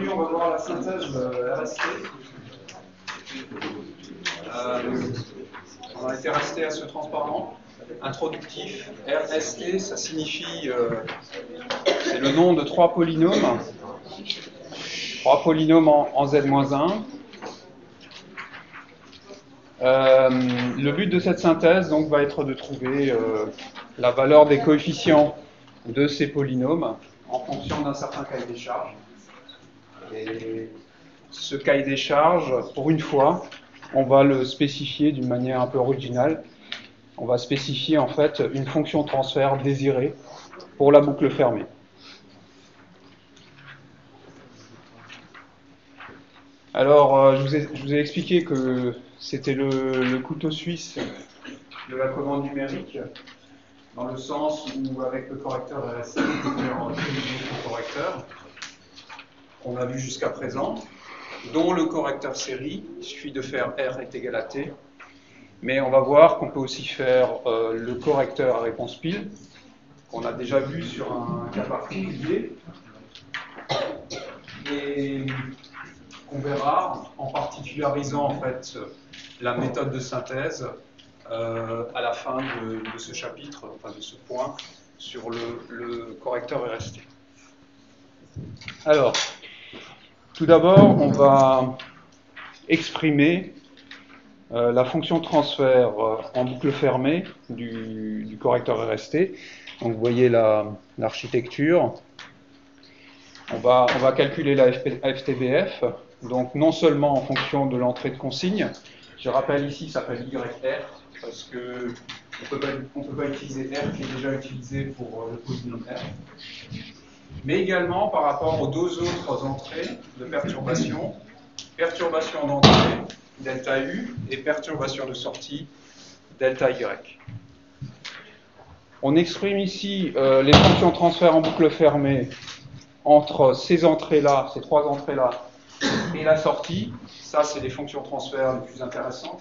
aujourd'hui, on va voir la synthèse de RST. On a été resté à ce transparent introductif. RST, ça signifie, c'est le nom de trois polynômes en Z-1. Le but de cette synthèse donc, va être de trouver la valeur des coefficients de ces polynômes en fonction d'un certain cahier des charges. Et ce cahier des charges, pour une fois, on va le spécifier d'une manière un peu originale. On va spécifier en fait une fonction transfert désirée pour la boucle fermée. Alors, je vous ai expliqué que c'était le couteau suisse de la commande numérique, dans le sens où, avec le correcteur RST, on peut faire le correcteur qu'on a vu jusqu'à présent, dont le correcteur série. Il suffit de faire R est égal à T. Mais on va voir qu'on peut aussi faire le correcteur à réponse pile, qu'on a déjà vu sur un cas particulier. Et on verra en particularisant en fait la méthode de synthèse à la fin de ce chapitre, enfin de ce point, sur le correcteur RST. Alors, tout d'abord, on va exprimer la fonction transfert en boucle fermée du correcteur RST. Donc vous voyez l'architecture. On va calculer la FTBF, donc non seulement en fonction de l'entrée de consigne. Je rappelle ici, ça s'appelle YR, parce qu'on ne peut pas utiliser R qui est déjà utilisé pour le polynôme R. Mais également par rapport aux deux autres entrées de perturbation, perturbation d'entrée, delta U, et perturbation de sortie, delta Y. On exprime ici les fonctions transfert en boucle fermée entre ces entrées-là, ces trois entrées-là, et la sortie. Ça, c'est les fonctions transfert les plus intéressantes.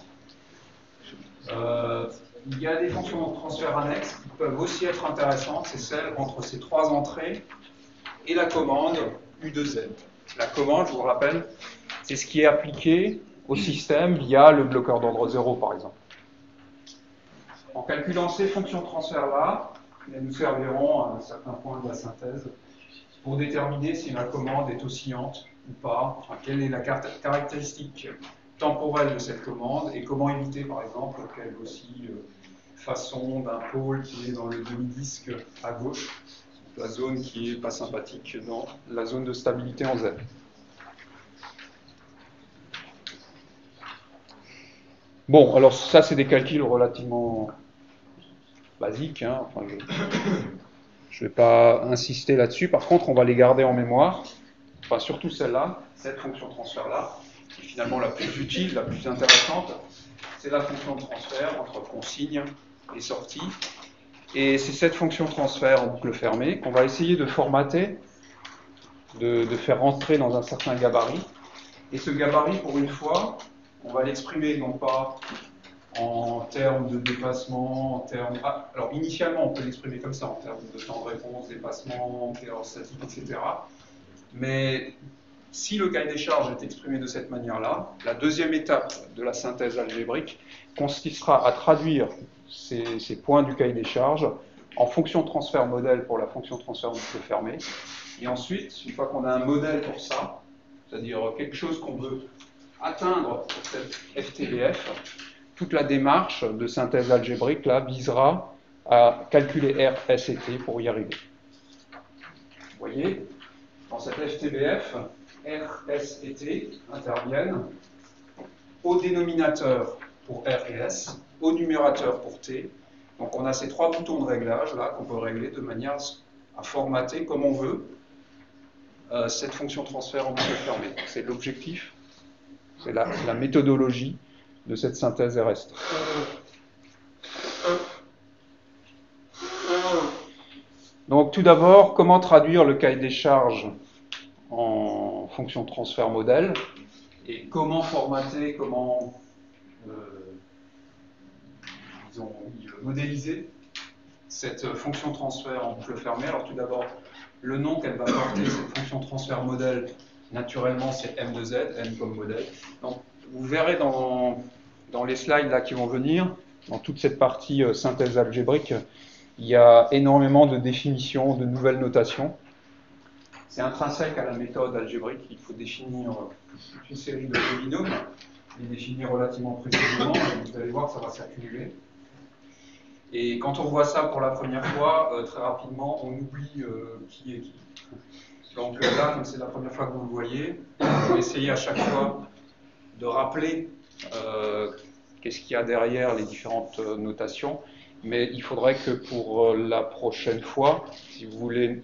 Il y a des fonctions de transfert annexes qui peuvent aussi être intéressantes, c'est celles entre ces trois entrées et la commande U de Z. La commande, je vous rappelle, c'est ce qui est appliqué au système via le bloqueur d'ordre 0, par exemple. En calculant ces fonctions transfert-là, elles nous serviront à un certain point de la synthèse pour déterminer si la commande est oscillante ou pas, enfin, quelle est la caractéristique temporelle de cette commande et comment éviter, par exemple, qu'elle oscille façon d'un pôle qui est dans le demi-disque à gauche, la zone qui n'est pas sympathique dans la zone de stabilité en Z. Bon, alors ça, c'est des calculs relativement basiques. Hein. Enfin, je ne vais pas insister là-dessus. Par contre, on va les garder en mémoire. Enfin, surtout celle-là, cette fonction transfert-là, qui est finalement la plus utile, la plus intéressante. C'est la fonction de transfert entre consigne et sortie. Et c'est cette fonction transfert en boucle fermée qu'on va essayer de formater, de faire rentrer dans un certain gabarit. Et ce gabarit, pour une fois, on va l'exprimer non pas en termes de dépassement, en termes... alors initialement, on peut l'exprimer comme ça, en termes de temps de réponse, dépassement, erreur statique, etc. Mais si le cahier des charges est exprimé de cette manière-là, la deuxième étape de la synthèse algébrique consistera à traduire ces points du cahier des charges en fonction transfert modèle pour la fonction transfert boucle fermée. Et ensuite, une fois qu'on a un modèle pour ça, c'est-à-dire quelque chose qu'on veut atteindre pour cette FTBF, toute la démarche de synthèse algébrique là, visera à calculer R, S et T pour y arriver. Vous voyez, dans cette FTBF, R, S et T interviennent au dénominateur pour R et S, au numérateur pour T. Donc on a ces trois boutons de réglage là qu'on peut régler de manière à formater comme on veut cette fonction transfert en boucle fermée. C'est l'objectif, c'est la méthodologie de cette synthèse RST. Donc tout d'abord, comment traduire le cahier des charges en fonction transfert modèle et comment formater, comment modéliser cette fonction transfert en boucle fermée. Alors tout d'abord, le nom qu'elle va porter, cette fonction transfert modèle, naturellement, c'est M de Z, M comme modèle. Donc, vous verrez dans les slides là qui vont venir, dans toute cette partie synthèse algébrique, il y a énormément de définitions, de nouvelles notations. C'est intrinsèque à la méthode algébrique. Il faut définir toute une série de polynômes, les définir relativement précisément, et vous allez voir que ça va s'accumuler. Et quand on voit ça pour la première fois, très rapidement, on oublie qui est qui. Donc là, comme c'est la première fois que vous le voyez, vous essayez à chaque fois de rappeler qu'est-ce qu'il y a derrière les différentes notations. Mais il faudrait que pour la prochaine fois, si vous voulez,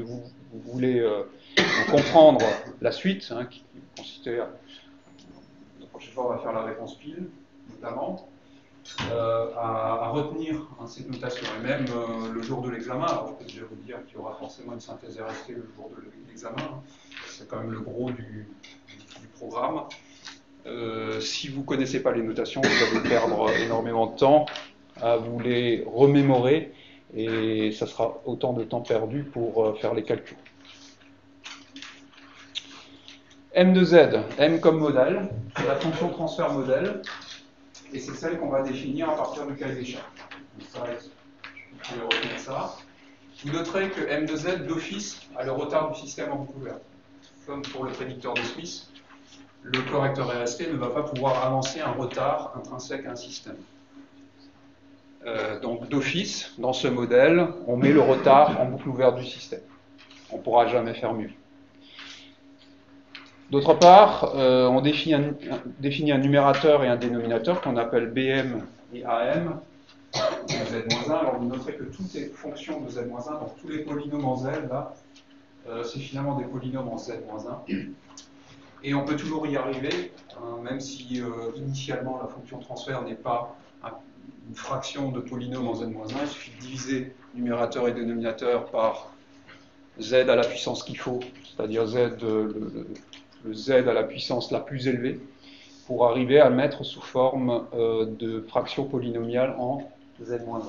comprendre la suite, hein, qui consistait la prochaine fois, on va faire la réponse pile, notamment, à retenir cette notation. Et même le jour de l'examen, alors je peux déjà vous dire qu'il y aura forcément une synthèse RST le jour de l'examen, c'est quand même le gros du programme. Si vous ne connaissez pas les notations, vous allez perdre énormément de temps à vous les remémorer et ça sera autant de temps perdu pour faire les calculs. M de Z, M comme modèle, c'est la fonction transfert modèle, et c'est celle qu'on va définir à partir du cahier des charges. Donc ça, vous pouvez retenir ça. Vous noterez que M de Z, d'office, a le retard du système en boucle ouverte. Comme pour le prédicteur de Smith, le correcteur RST ne va pas pouvoir avancer un retard intrinsèque à un système. Donc d'office, dans ce modèle, on met le retard en boucle ouverte du système. On ne pourra jamais faire mieux. D'autre part, on définit un numérateur et un dénominateur qu'on appelle BM et AM de Z-1. Alors vous noterez que toutes les fonctions de Z-1, donc tous les polynômes en Z, là, c'est finalement des polynômes en Z-1. Et on peut toujours y arriver, hein, même si initialement la fonction transfert n'est pas une fraction de polynôme en Z-1, il suffit de diviser numérateur et dénominateur par Z à la puissance qu'il faut, c'est-à-dire Z, le Z à la puissance la plus élevée, pour arriver à le mettre sous forme de fraction polynomiale en Z-1.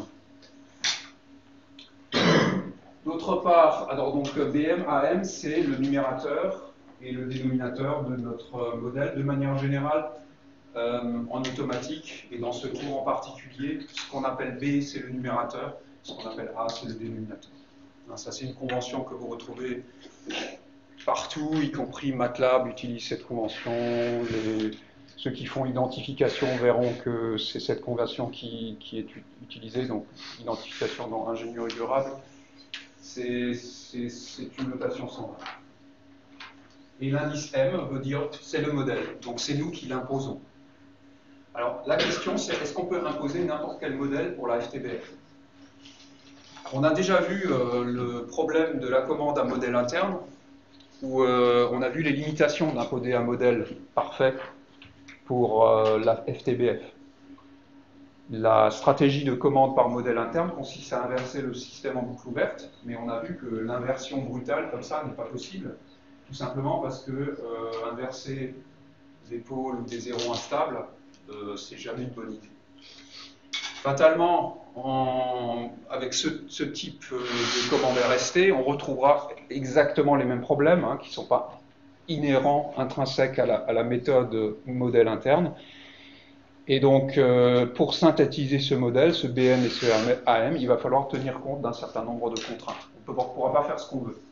D'autre part, alors donc BM, AM, c'est le numérateur et le dénominateur de notre modèle, de manière générale, en automatique, et dans ce cours en particulier, ce qu'on appelle B, c'est le numérateur, ce qu'on appelle A, c'est le dénominateur. Ça, c'est une convention que vous retrouvez partout, y compris MATLAB utilise cette convention. Ceux qui font identification verront que c'est cette convention qui est utilisée, donc identification dans ingénierie durable. C'est une notation standard. Et l'indice M veut dire c'est le modèle, donc c'est nous qui l'imposons. Alors la question c'est est-ce qu'on peut imposer n'importe quel modèle pour la FTBF? On a déjà vu le problème de la commande à modèle interne, où on a vu les limitations d'imposer un modèle parfait pour la FTBF. La stratégie de commande par modèle interne consiste à inverser le système en boucle ouverte, mais on a vu que l'inversion brutale comme ça n'est pas possible, tout simplement parce que inverser des pôles ou des zéros instables, c'est jamais une bonne idée. Fatalement, avec ce type de commande RST, on retrouvera exactement les mêmes problèmes, hein, qui ne sont pas inhérents, intrinsèques à la méthode modèle interne. Et donc, pour synthétiser ce modèle, ce BM et ce AM, il va falloir tenir compte d'un certain nombre de contraintes. On ne pourra pas faire ce qu'on veut.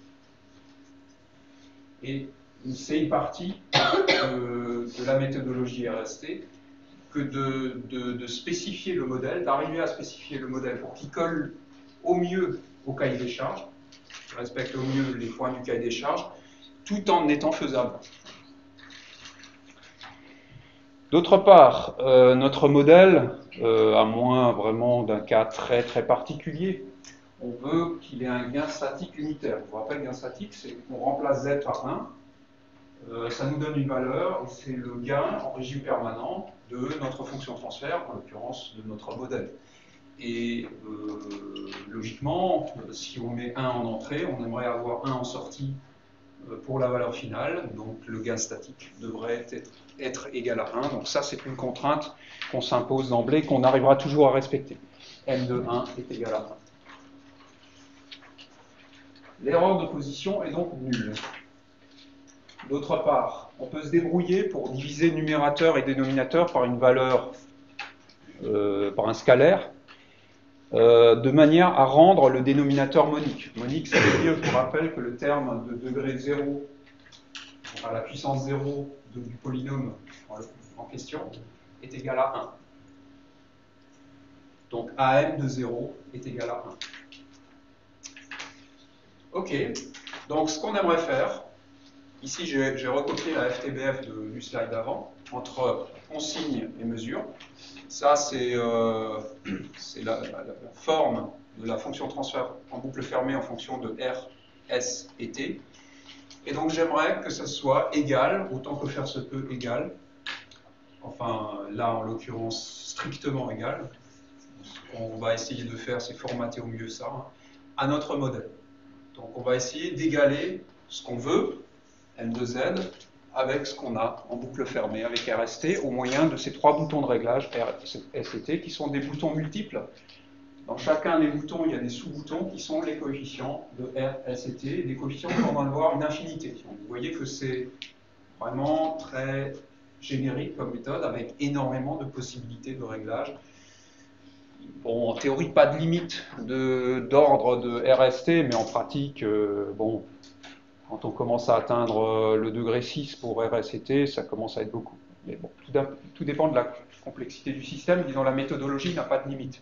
Et c'est une partie de la méthodologie RST que de spécifier le modèle, d'arriver à spécifier le modèle pour qu'il colle au mieux au cahier des charges, respecte au mieux les points du cahier des charges, tout en étant faisable. D'autre part, notre modèle, à moins vraiment d'un cas très très particulier, on veut qu'il ait un gain statique unitaire. Je vous rappelle, gain statique, c'est qu'on remplace Z par 1, ça nous donne une valeur, et c'est le gain en régime permanent de notre fonction transfert, en l'occurrence de notre modèle. Et logiquement, si on met 1 en entrée, on aimerait avoir 1 en sortie pour la valeur finale, donc le gain statique devrait être égal à 1. Donc ça, c'est une contrainte qu'on s'impose d'emblée, qu'on arrivera toujours à respecter. M de 1 est égal à 1. L'erreur de position est donc nulle. D'autre part, on peut se débrouiller pour diviser numérateur et dénominateur par une valeur, par un scalaire, de manière à rendre le dénominateur monique. Monique, ça veut dire, je vous rappelle, que le terme de degré 0 à la puissance 0 du polynôme en question est égal à 1. Donc AM de 0 est égal à 1. Ok, donc ce qu'on aimerait faire, ici j'ai recopié la FTBF du slide d'avant, entre consigne et mesure. Ça, c'est la forme de la fonction transfert en boucle fermée en fonction de R, S et T. Et donc j'aimerais que ça soit égal, autant que faire se peut égal, enfin là en l'occurrence strictement égal. Ce qu'on va essayer de faire, c'est formater au mieux ça, hein, à notre modèle. Donc on va essayer d'égaler ce qu'on veut, M de Z, avec ce qu'on a en boucle fermée, avec RST, au moyen de ces trois boutons de réglage, R, S et T, qui sont des boutons multiples. Dans chacun des boutons, il y a des sous-boutons qui sont les coefficients de R, S et T, des coefficients qu'on va avoir une infinité. Vous voyez que c'est vraiment très générique comme méthode, avec énormément de possibilités de réglage. Bon, en théorie, pas de limite d'ordre de RST, mais en pratique, bon, quand on commence à atteindre le degré 6 pour RST, ça commence à être beaucoup. Mais bon, tout dépend de la complexité du système. Disons, la méthodologie n'a pas de limite.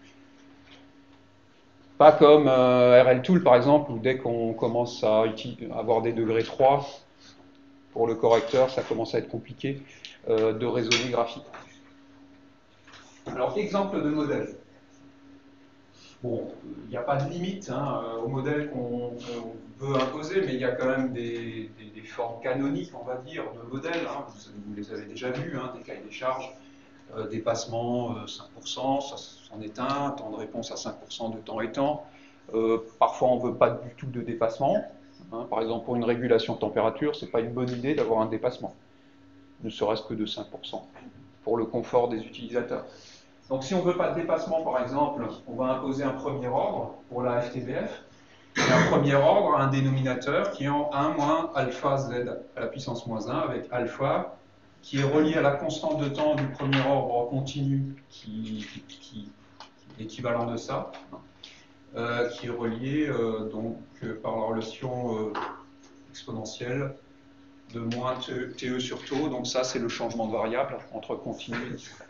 Pas comme RLTool, par exemple, où dès qu'on commence à avoir des degrés 3, pour le correcteur, ça commence à être compliqué de raisonner graphiquement. Alors, exemple de modèle. Bon, il n'y a pas de limite hein, au modèle qu'on veut imposer, mais il y a quand même des formes canoniques, on va dire, de modèles. Hein. Vous les avez déjà vus, hein, des cahiers des charges, dépassement 5%, ça c'en est un, temps de réponse à 5% de temps et temps. Parfois, on ne veut pas du tout de dépassement. Hein. Par exemple, pour une régulation de température, ce n'est pas une bonne idée d'avoir un dépassement, ne serait-ce que de 5%, pour le confort des utilisateurs. Donc si on ne veut pas de dépassement, par exemple, on va imposer un premier ordre pour la FTBF. Et un premier ordre a un dénominateur qui est en 1 moins alpha z à la puissance moins 1, avec alpha qui est relié à la constante de temps du premier ordre continu, qui est l'équivalent de ça, qui est relié donc, par la relation exponentielle de moins TE sur taux. Donc ça, c'est le changement de variable entre continu et discret.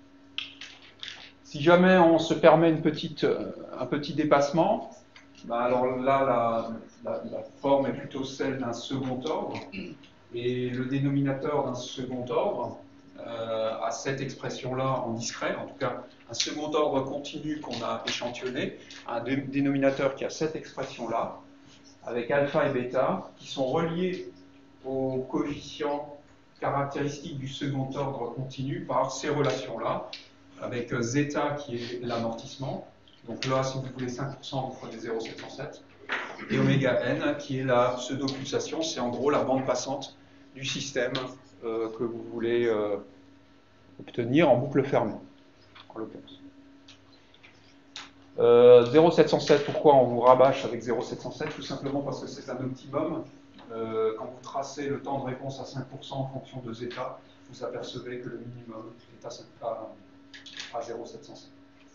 Si jamais on se permet un petit dépassement, bah alors là, la forme est plutôt celle d'un second ordre, et le dénominateur d'un second ordre a cette expression-là en discret, en tout cas un second ordre continu qu'on a échantillonné, un dénominateur qui a cette expression-là, avec alpha et bêta, qui sont reliés aux coefficients caractéristiques du second ordre continu par ces relations-là, avec zeta qui est l'amortissement. Donc là, si vous voulez 5%, vous prenez 0,707. Et oméga n qui est la pseudo-pulsation, c'est en gros la bande passante du système que vous voulez obtenir en boucle fermée, en l'occurrence. 0,707, pourquoi on vous rabâche avec 0,707? Tout simplement parce que c'est un optimum. Quand vous tracez le temps de réponse à 5% en fonction de zeta, vous apercevez que le minimum est à 0,707.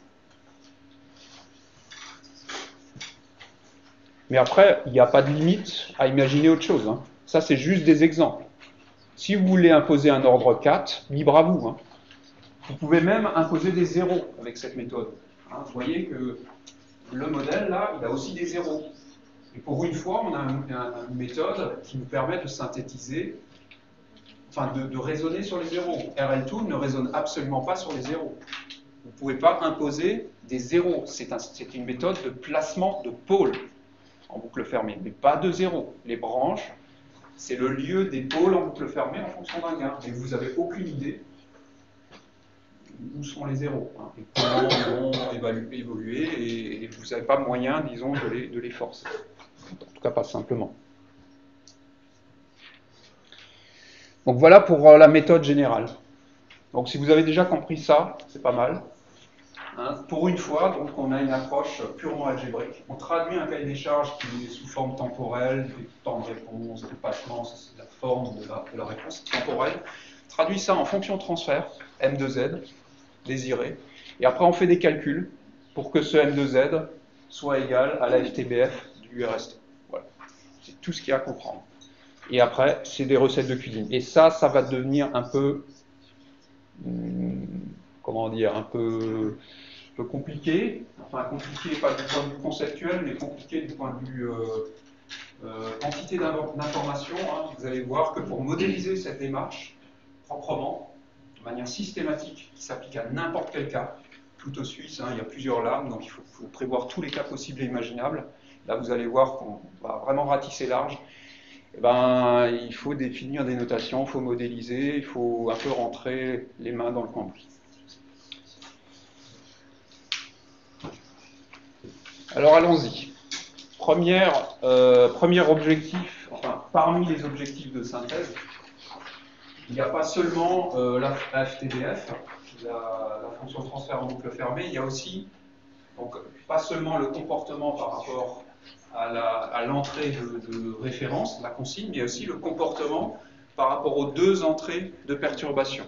Mais après, il n'y a pas de limite à imaginer autre chose. Hein. Ça, c'est juste des exemples. Si vous voulez imposer un ordre 4, libre à vous. Hein. Vous pouvez même imposer des zéros avec cette méthode. Hein. Vous voyez que le modèle, là, il a aussi des zéros. Et pour une fois, on a une méthode qui nous permet de synthétiser, enfin de raisonner sur les zéros. RLTool ne raisonne absolument pas sur les zéros. Vous ne pouvez pas imposer des zéros. C'est une méthode de placement de pôles en boucle fermée, mais pas de zéros. Les branches, c'est le lieu des pôles en boucle fermée en fonction d'un gain. Et vous n'avez aucune idée où sont les zéros, hein, et comment ils vont évoluer, et vous n'avez pas moyen, disons, de les forcer. En tout cas, pas simplement. Donc voilà pour la méthode générale. Donc si vous avez déjà compris ça, c'est pas mal. Hein. pour une fois, donc, on a une approche purement algébrique. On traduit un cahier des charges qui est sous forme temporelle, des temps de réponse, des passements, c'est la forme de la réponse temporelle. On traduit ça en fonction de transfert, M de Z, désiré. Et après, on fait des calculs pour que ce M de Z soit égal à la FTBF du RST. Voilà. C'est tout ce qu'il y a à comprendre. Et après, c'est des recettes de cuisine. Et ça va devenir un peu, comment dire, un peu compliqué. Enfin, compliqué pas du point de vue conceptuel, mais compliqué du point de vue quantité d'informations. Hein. Vous allez voir que pour modéliser cette démarche proprement, de manière systématique, qui s'applique à n'importe quel cas, tout au Suisse, hein, il y a plusieurs lames, donc il faut prévoir tous les cas possibles et imaginables. Là, vous allez voir qu'on va vraiment ratisser large. Eh ben, il faut définir des notations, il faut modéliser, il faut un peu rentrer les mains dans le cambouis. Alors allons-y. Premier objectif, enfin parmi les objectifs de synthèse, il n'y a pas seulement la FTDF, la fonction de transfert en boucle fermée, il y a aussi, donc, pas seulement le comportement par rapport à l'entrée de référence, la consigne, mais il y a aussi le comportement par rapport aux deux entrées de perturbation.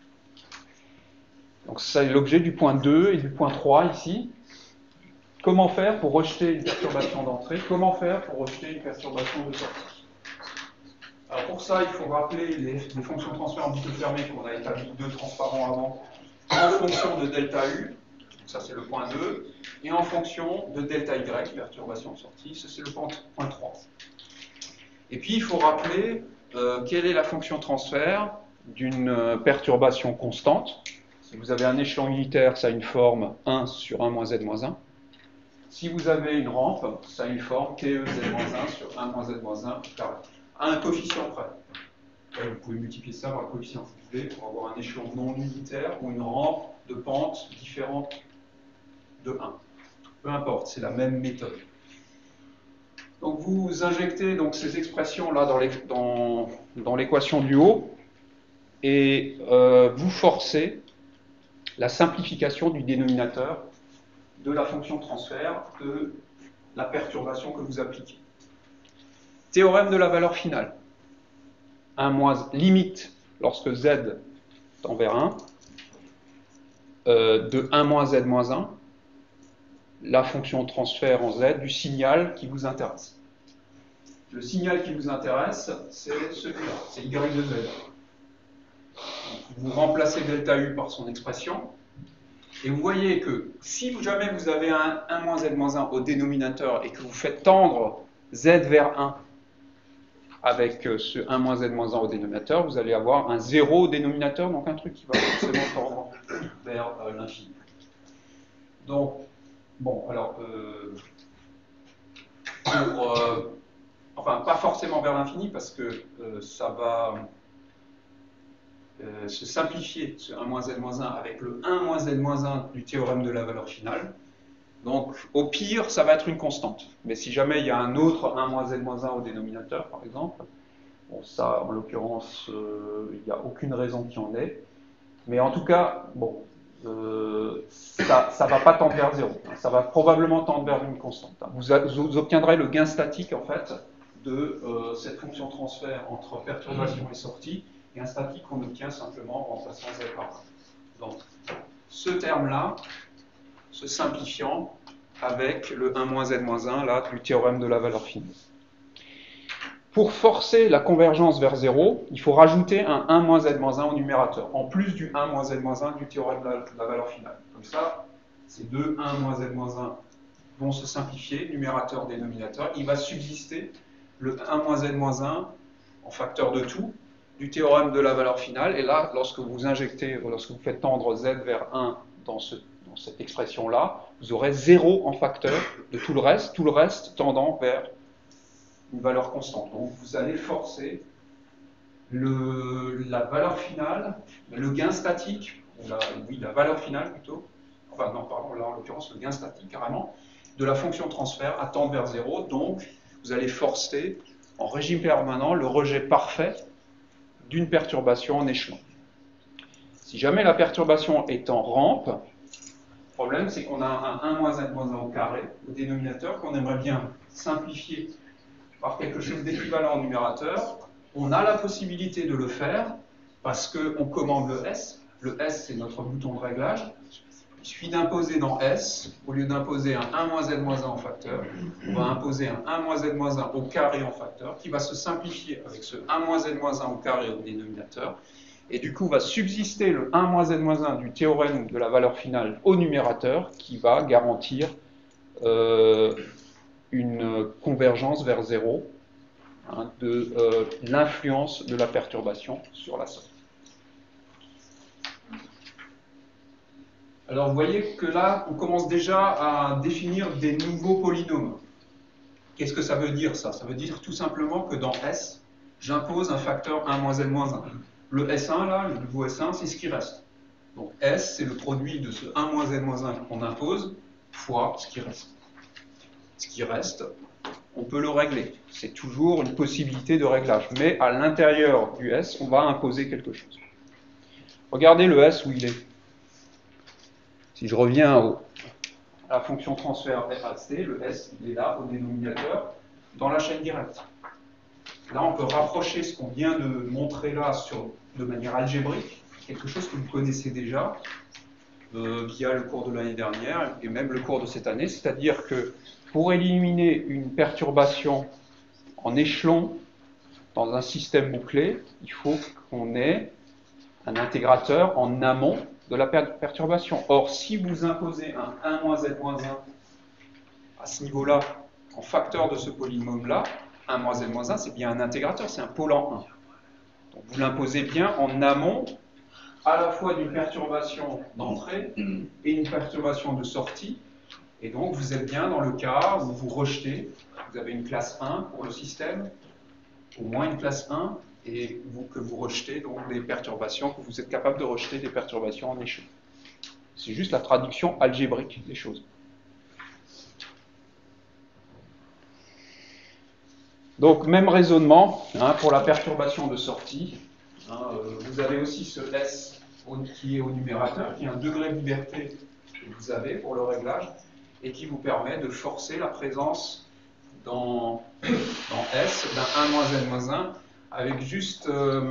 Donc c'est l'objet du point 2 et du point 3 ici. Comment faire pour rejeter une perturbation d'entrée? Comment faire pour rejeter une perturbation de sortie? Alors pour ça, il faut rappeler les fonctions de transfert en boucle fermée qu'on a établies deux transparents avant, en fonction de delta U, ça c'est le point 2, et en fonction de delta Y, perturbation de sortie, ça c'est le point 3. Et puis il faut rappeler quelle est la fonction de transfert d'une perturbation constante. Si vous avez un échelon unitaire, ça a une forme 1 sur 1 moins z moins 1. Si vous avez une rampe, ça a une forme TEZ-1 sur 1 moins Z-1 carré, à un coefficient près. Vous pouvez multiplier ça par le coefficient que vous voulez pour avoir un échelon non unitaire ou une rampe de pente différente de 1. Peu importe, c'est la même méthode. Donc vous injectez donc ces expressions-là dans l'équation du haut et vous forcez la simplification du dénominateur de la fonction de transfert de la perturbation que vous appliquez. Théorème de la valeur finale. Limite lorsque z tend vers 1 de 1 moins z moins 1, la fonction de transfert en z du signal qui vous intéresse. Le signal qui vous intéresse, c'est celui-là, c'est y de z. Vous remplacez delta u par son expression. Et vous voyez que si jamais vous avez un 1 moins z moins 1 au dénominateur et que vous faites tendre z vers 1 avec ce 1 moins z moins 1 au dénominateur, vous allez avoir un 0 au dénominateur, donc un truc qui va forcément tendre vers l'infini. Donc, bon, alors, enfin, pas forcément vers l'infini parce que ça va se simplifier ce 1 moins z moins 1 avec le 1 moins z moins 1 du théorème de la valeur finale. Donc au pire, ça va être une constante. Mais si jamais il y a un autre 1 moins z moins 1 au dénominateur, par exemple, bon, ça, en l'occurrence, il n'y a aucune raison qu'il y en ait. Mais en tout cas, bon, ça ne va pas tendre vers 0. Ça va probablement tendre vers une constante. Vous obtiendrez le gain statique, en fait, de cette fonction de transfert entre perturbation et sortie, et un statique qu'on obtient simplement en remplaçant z par 1. Donc, ce terme-là, se simplifiant avec le 1 moins z moins 1 là, du théorème de la valeur finale. Pour forcer la convergence vers 0, il faut rajouter un 1 moins z moins 1 au numérateur, en plus du 1 moins z moins 1 du théorème de la valeur finale. Comme ça, ces deux 1 moins z moins 1 vont se simplifier, numérateur, dénominateur. Il va subsister le 1 moins z moins 1 en facteur de tout, du théorème de la valeur finale, et là, lorsque vous faites tendre z vers 1 dans cette expression-là, vous aurez 0 en facteur de tout le reste tendant vers une valeur constante. Donc vous allez forcer la valeur finale, le gain statique, la valeur finale plutôt, enfin non, pardon, là en l'occurrence le gain statique carrément, de la fonction de transfert à tendre vers 0, donc vous allez forcer en régime permanent le rejet parfait d'une perturbation en échelon. Si jamais la perturbation est en rampe, problème, c'est qu'on a un 1 moins n moins 1 au carré, au dénominateur, qu'on aimerait bien simplifier par quelque chose d'équivalent au numérateur. On a la possibilité de le faire parce qu'on commande le S. Le S, c'est notre bouton de réglage. Il suffit d'imposer dans S, au lieu d'imposer un 1 moins n moins 1 en facteur, on va imposer un 1 moins n moins 1 au carré en facteur, qui va se simplifier avec ce 1 moins n moins 1 au carré au dénominateur. Et du coup, va subsister le 1 moins n moins 1 du théorème de la valeur finale au numérateur, qui va garantir une convergence vers 0 de l'influence de la perturbation sur la somme. Alors vous voyez que là, on commence déjà à définir des nouveaux polynômes. Qu'est-ce que ça veut dire ça? Ça veut dire tout simplement que dans S, j'impose un facteur 1 moins n moins 1. Le S1, là, le nouveau S1, c'est ce qui reste. Donc S, c'est le produit de ce 1 moins n moins 1 qu'on impose, fois ce qui reste. Ce qui reste, on peut le régler. C'est toujours une possibilité de réglage. Mais à l'intérieur du S, on va imposer quelque chose. Regardez le S où il est. Si je reviens à la fonction transfert FAC, le S, il est là, au dénominateur, dans la chaîne directe. Là, on peut rapprocher ce qu'on vient de montrer là de manière algébrique, quelque chose que vous connaissez déjà via le cours de l'année dernière et même le cours de cette année, c'est-à-dire que pour éliminer une perturbation en échelon dans un système bouclé, il faut qu'on ait un intégrateur en amont de la perturbation. Or, si vous imposez un 1 moins n moins 1 à ce niveau-là, en facteur de ce polynôme-là, 1 moins n moins 1, c'est bien un intégrateur, c'est un pôle en 1. Donc vous l'imposez bien en amont, à la fois d'une perturbation d'entrée et une perturbation de sortie. Et donc vous êtes bien dans le cas où vous rejetez, vous avez une classe 1 pour le système, au moins une classe 1, et que vous rejetez donc des perturbations, que vous êtes capable de rejeter des perturbations en échelon. C'est juste la traduction algébrique des choses. Donc même raisonnement pour la perturbation de sortie. Vous avez aussi ce S qui est au numérateur, qui est un degré de liberté que vous avez pour le réglage, et qui vous permet de forcer la présence dans S d'un 1 moins n moins 1 avec juste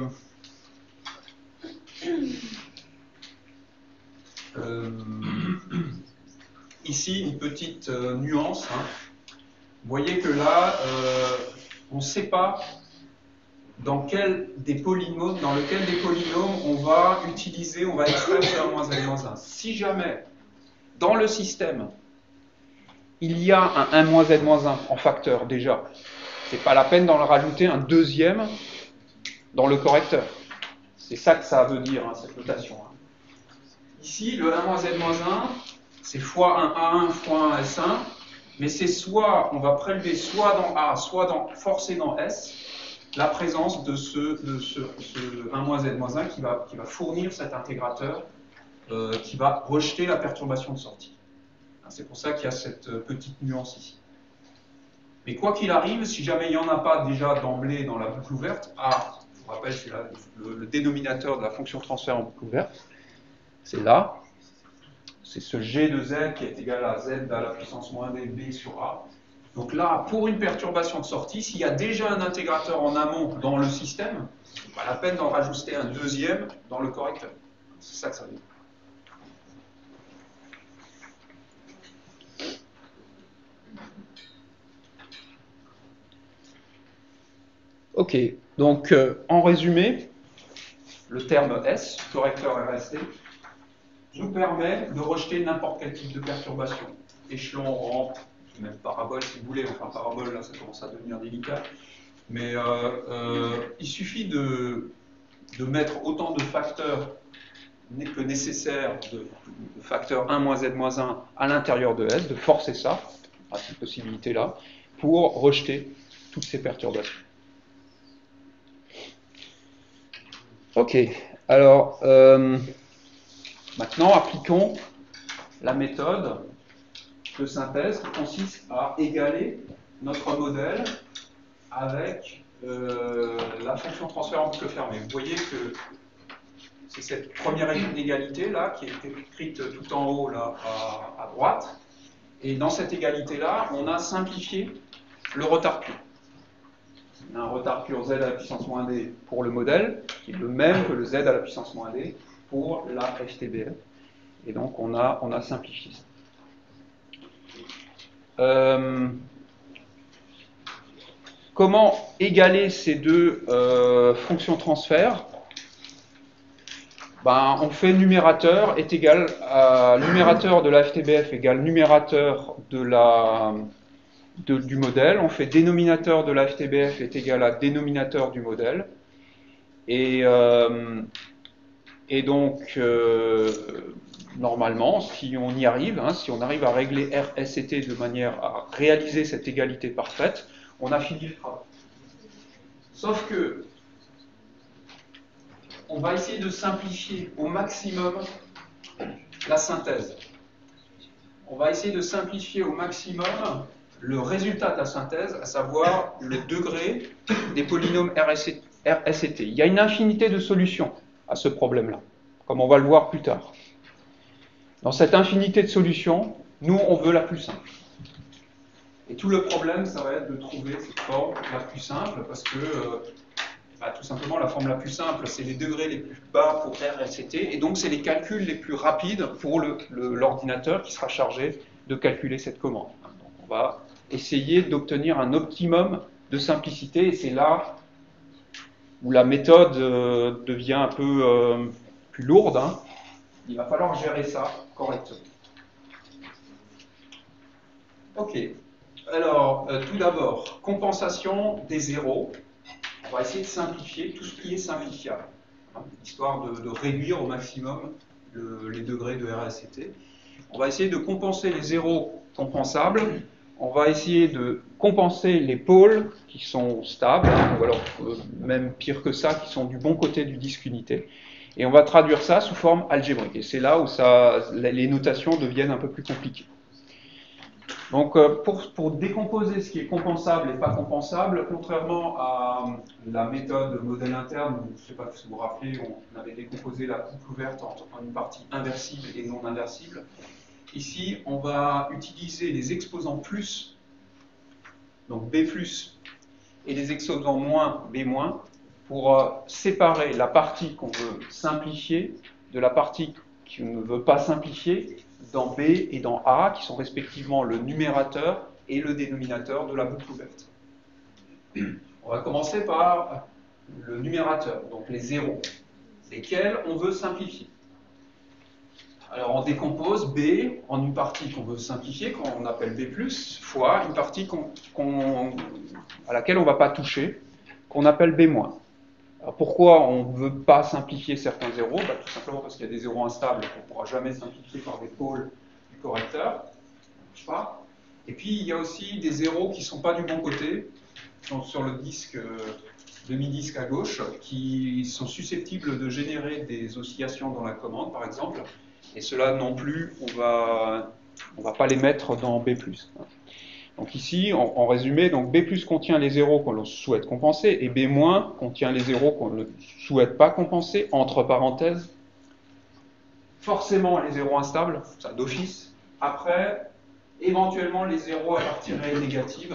ici une petite nuance. Vous voyez que là, on ne sait pas dans lequel des polynômes on va utiliser, on va extraire ce 1 moins n moins 1. Si jamais, dans le système, il y a un 1 moins n moins 1 en facteur déjà, c'est pas la peine d'en rajouter un deuxième dans le correcteur. C'est ça que ça veut dire, cette notation. Ici, le 1 moins n moins 1, c'est fois un A1 fois un S1, mais c'est soit, on va prélever soit dans A, soit forcer dans S, la présence de ce 1 moins n moins 1 qui va fournir cet intégrateur qui va rejeter la perturbation de sortie. C'est pour ça qu'il y a cette petite nuance ici. Mais quoi qu'il arrive, si jamais il n'y en a pas déjà d'emblée dans la boucle ouverte, A, je vous rappelle, c'est le dénominateur de la fonction transfert en boucle ouverte, c'est là, c'est ce G de Z qui est égal à Z à la puissance moins dB sur A. Donc là, pour une perturbation de sortie, s'il y a déjà un intégrateur en amont dans le système, pas la peine d'en rajouter un deuxième dans le correcteur. C'est ça que ça veut dire. Ok, donc en résumé, le terme S, correcteur RST, nous permet de rejeter n'importe quel type de perturbation. Échelon, rampe, même parabole si vous voulez, enfin parabole là ça commence à devenir délicat, mais il suffit de mettre autant de facteurs que nécessaire, de facteurs 1 moins z moins 1 à l'intérieur de S, de forcer ça, à cette possibilité-là, pour rejeter toutes ces perturbations. Ok, alors maintenant appliquons la méthode de synthèse qui consiste à égaler notre modèle avec la fonction transfert en boucle fermée. Vous voyez que c'est cette première égalité là qui est écrite tout en haut là à droite. Et dans cette égalité là, on a simplifié le retard pur. On a un retard pur z à la puissance moins d pour le modèle, qui est le même que le z à la puissance moins d pour la FTBF. Et donc on a simplifié ça. Comment égaler ces deux fonctions transfert? On fait numérateur est égal à numérateur de la FTBF égale numérateur du modèle. On fait dénominateur de la FTBF est égal à dénominateur du modèle. Et donc, normalement, si on y arrive, si on arrive à régler R, S et T de manière à réaliser cette égalité parfaite, on a fini le travail. Sauf que on va essayer de simplifier au maximum la synthèse. On va essayer de simplifier au maximum le résultat de la synthèse, à savoir le degré des polynômes R, S et T. Il y a une infinité de solutions à ce problème-là, comme on va le voir plus tard. Dans cette infinité de solutions, nous, on veut la plus simple. Et tout le problème, ça va être de trouver cette forme la plus simple, parce que, tout simplement, la forme la plus simple, c'est les degrés les plus bas pour R, S et T, et donc c'est les calculs les plus rapides pour l'ordinateur qui sera chargé de calculer cette commande. Donc on va essayer d'obtenir un optimum de simplicité, et c'est là où la méthode devient un peu plus lourde. Il va falloir gérer ça correctement. Ok. Alors, tout d'abord, compensation des zéros. On va essayer de simplifier tout ce qui est simplifiable, histoire de réduire au maximum les degrés de R, S et T. On va essayer de compenser les zéros compensables. On va essayer de compenser les pôles qui sont stables, ou alors même pire que ça, qui sont du bon côté du disque unité. Et on va traduire ça sous forme algébrique. Et c'est là où les notations deviennent un peu plus compliquées. Donc, pour décomposer ce qui est compensable et pas compensable, contrairement à la méthode modèle interne, je ne sais pas si vous vous rappelez, on avait décomposé la couple ouverte en une partie inversible et non inversible. Ici, on va utiliser les exposants plus, donc B+, et les exposants moins, B-, pour séparer la partie qu'on veut simplifier de la partie qu'on ne veut pas simplifier dans B et dans A, qui sont respectivement le numérateur et le dénominateur de la boucle ouverte. On va commencer par le numérateur, donc les zéros, lesquels on veut simplifier. Alors on décompose B en une partie qu'on veut simplifier, qu'on appelle B+, fois une partie à laquelle on ne va pas toucher, qu'on appelle B-. Alors pourquoi on ne veut pas simplifier certains zéros? Tout simplement parce qu'il y a des zéros instables qu'on ne pourra jamais simplifier par des pôles du correcteur. Et puis il y a aussi des zéros qui ne sont pas du bon côté, donc sur le disque demi-disque à gauche, qui sont susceptibles de générer des oscillations dans la commande, par exemple. Et cela non plus, on va pas les mettre dans B+. Donc ici, en résumé, donc B+ contient les zéros qu'on souhaite compenser et B- contient les zéros qu'on ne souhaite pas compenser, entre parenthèses. Forcément les zéros instables, ça d'office. Après, éventuellement les zéros à partie réelle négative.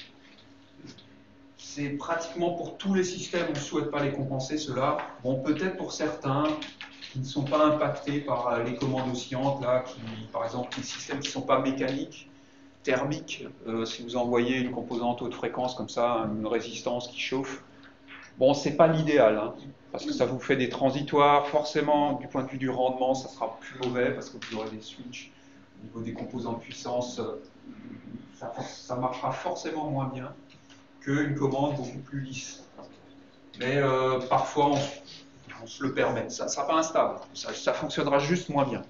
C'est pratiquement pour tous les systèmes, on ne souhaite pas les compenser, ceux-là. Bon, peut-être pour certains qui ne sont pas impactés par les commandes oscillantes, là, par exemple, les systèmes qui ne sont pas mécaniques, thermique, si vous envoyez une composante haute fréquence comme ça, une résistance qui chauffe, bon, c'est pas l'idéal, parce que ça vous fait des transitoires, forcément, du point de vue du rendement, ça sera plus mauvais, parce que vous aurez des switches au niveau des composants de puissance, ça marchera forcément moins bien qu'une commande beaucoup plus lisse. Mais parfois, on se le permet, ça ne sera pas instable, ça fonctionnera juste moins bien.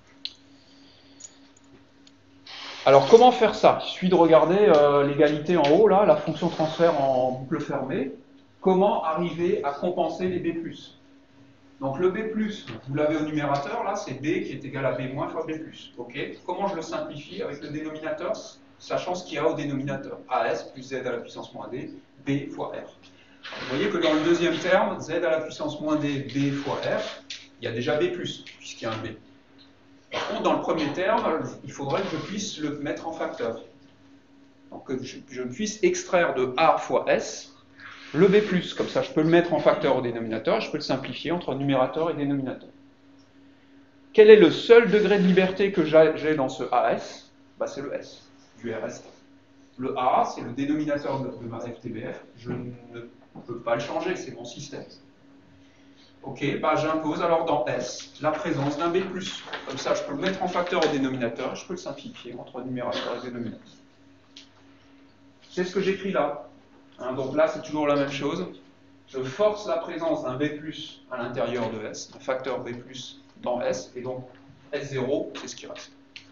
Alors, comment faire ça? Il suffit de regarder l'égalité en haut, là, la fonction transfert en boucle fermée. Comment arriver à compenser les B+. Donc, le B+, vous l'avez au numérateur, là, c'est B qui est égal à B- fois B+. Ok. Comment je le simplifie avec le dénominateur, sachant ce qu'il y a au dénominateur? AS plus Z à la puissance moins D, B fois R. Vous voyez que dans le deuxième terme, Z à la puissance moins D, B fois R, il y a déjà B+, puisqu'il y a un B. Par contre, dans le premier terme, il faudrait que je puisse le mettre en facteur. Donc que je puisse extraire de A fois S le B+. Comme ça, je peux le mettre en facteur au dénominateur, je peux le simplifier entre numérateur et dénominateur. Quel est le seul degré de liberté que j'ai dans ce AS? C'est le S du RST. Le A, c'est le dénominateur de ma FTBF. Je ne peux pas le changer, c'est mon système. Ok, j'impose alors dans S la présence d'un B+. Comme ça, je peux le mettre en facteur au dénominateur, je peux le simplifier entre numérateur et dénominateur. C'est ce que j'écris là. Donc là, c'est toujours la même chose. Je force la présence d'un B+ à l'intérieur de S, un facteur B+ dans S, et donc S0, c'est ce qui reste.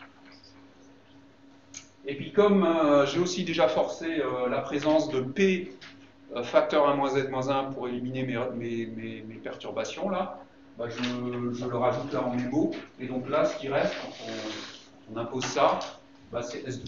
Et puis comme j'ai aussi déjà forcé la présence de P facteur 1 moins Z moins 1 pour éliminer mes perturbations, là, je le rajoute là en mémo, et donc là, ce qui reste, quand on impose ça, c'est S2.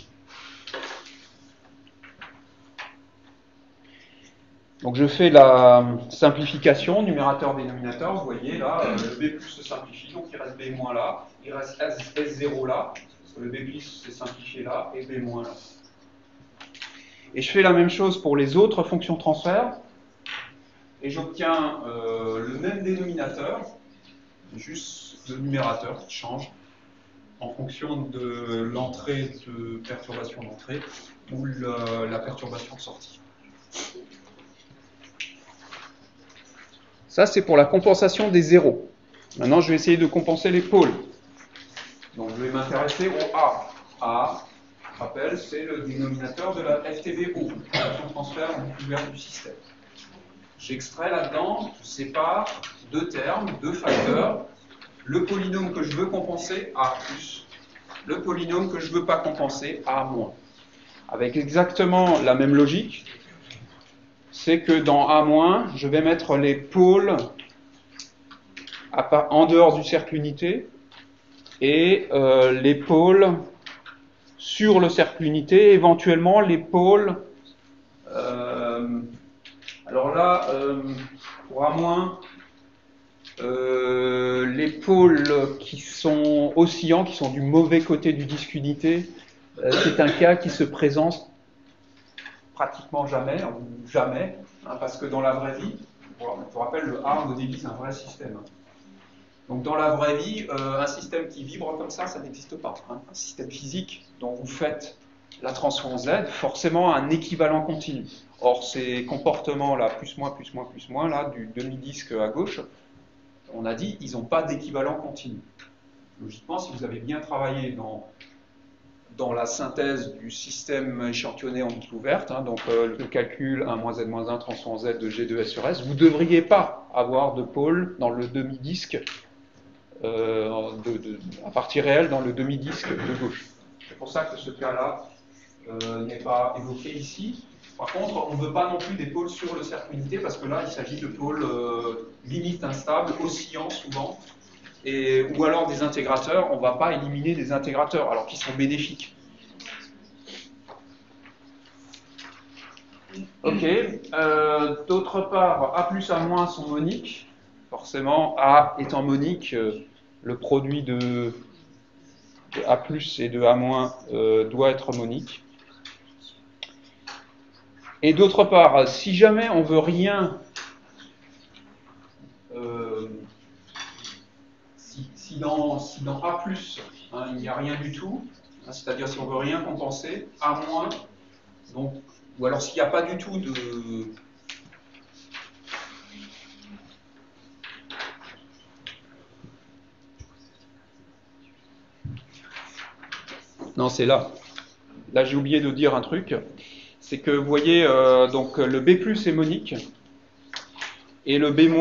Donc je fais la simplification, numérateur-dénominateur, vous voyez là, le B+ se simplifie, donc il reste B- là, il reste S0 là, parce que le B+ s'est simplifié là, et B- là. Et je fais la même chose pour les autres fonctions transfert, et j'obtiens le même dénominateur, juste le numérateur qui change, en fonction de l'entrée de perturbation d'entrée, ou la perturbation de sortie. Ça, c'est pour la compensation des zéros. Maintenant, je vais essayer de compenser les pôles. Donc, je vais m'intéresser au A. A, je rappelle, c'est le dénominateur de la FTBO, la fonction transfert en découverte du système. J'extrais là-dedans, je sépare deux termes, deux facteurs, le polynôme que je veux compenser, A+, le polynôme que je ne veux pas compenser, A-. Avec exactement la même logique, c'est que dans A-, je vais mettre les pôles en dehors du cercle unité et les pôles sur le cercle unité, éventuellement les pôles. Alors là, pour A-, les pôles qui sont oscillants, qui sont du mauvais côté du disque unité, c'est un cas qui se présente pratiquement jamais, parce que dans la vraie vie, je vous rappelle, le A modélise c'est un vrai système. Donc dans la vraie vie, un système qui vibre comme ça n'existe pas. Un système physique dont vous faites la transforme Z, forcément un équivalent continu. Or, ces comportements-là, plus moins, là, du demi-disque à gauche, on a dit, ils n'ont pas d'équivalent continu. Logiquement, si vous avez bien travaillé dans la synthèse du système échantillonné en boucle ouverte, donc le calcul 1-z-1 transform Z de G2S sur S, vous ne devriez pas avoir de pôle dans le demi-disque à partie réelle dans le demi-disque de gauche. C'est pour ça que ce cas-là n'est pas évoqué ici. Par contre, on ne veut pas non plus des pôles sur le cercle unité, parce que là, il s'agit de pôles limite instables, oscillants souvent, ou alors des intégrateurs. On ne va pas éliminer des intégrateurs, alors qu'ils sont bénéfiques. Ok. D'autre part, A plus A- sont moniques. Forcément, A étant monique, le produit de A plus et de A- doit être monique. Et d'autre part, si jamais on veut rien, si dans A+, il n'y a rien du tout, c'est-à-dire si on veut rien compenser, A-, donc, ou alors s'il n'y a pas du tout de... Non, c'est là. Là, j'ai oublié de dire un truc. C'est que, vous voyez, donc le B+ est monique, et le B-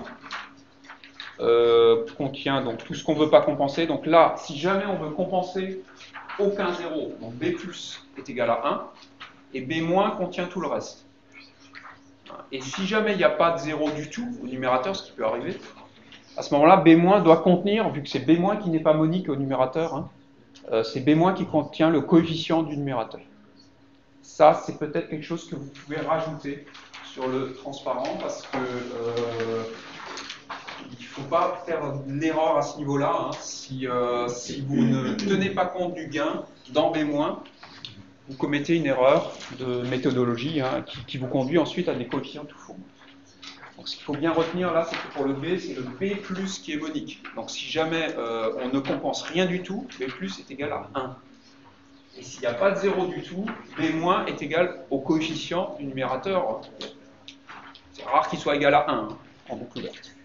contient donc tout ce qu'on ne veut pas compenser. Donc là, si jamais on veut compenser aucun zéro, donc B+ est égal à 1, et B- contient tout le reste. Et si jamais il n'y a pas de zéro du tout au numérateur, ce qui peut arriver, à ce moment-là, B- doit contenir, vu que c'est B- qui n'est pas monique au numérateur, c'est B- qui contient le coefficient du numérateur. Ça, c'est peut-être quelque chose que vous pouvez rajouter sur le transparent, parce que il ne faut pas faire l'erreur à ce niveau-là. Hein. Si vous ne tenez pas compte du gain dans B-, vous commettez une erreur de méthodologie hein, qui vous conduit ensuite à des coefficients tout faux. Donc ce qu'il faut bien retenir là, c'est que pour le B, c'est le B+ qui est monique. Donc si jamais on ne compense rien du tout, B+ est égal à 1. Et s'il n'y a pas de 0 du tout, B- est égal au coefficient du numérateur. C'est rare qu'il soit égal à 1 hein, en boucle ouverte.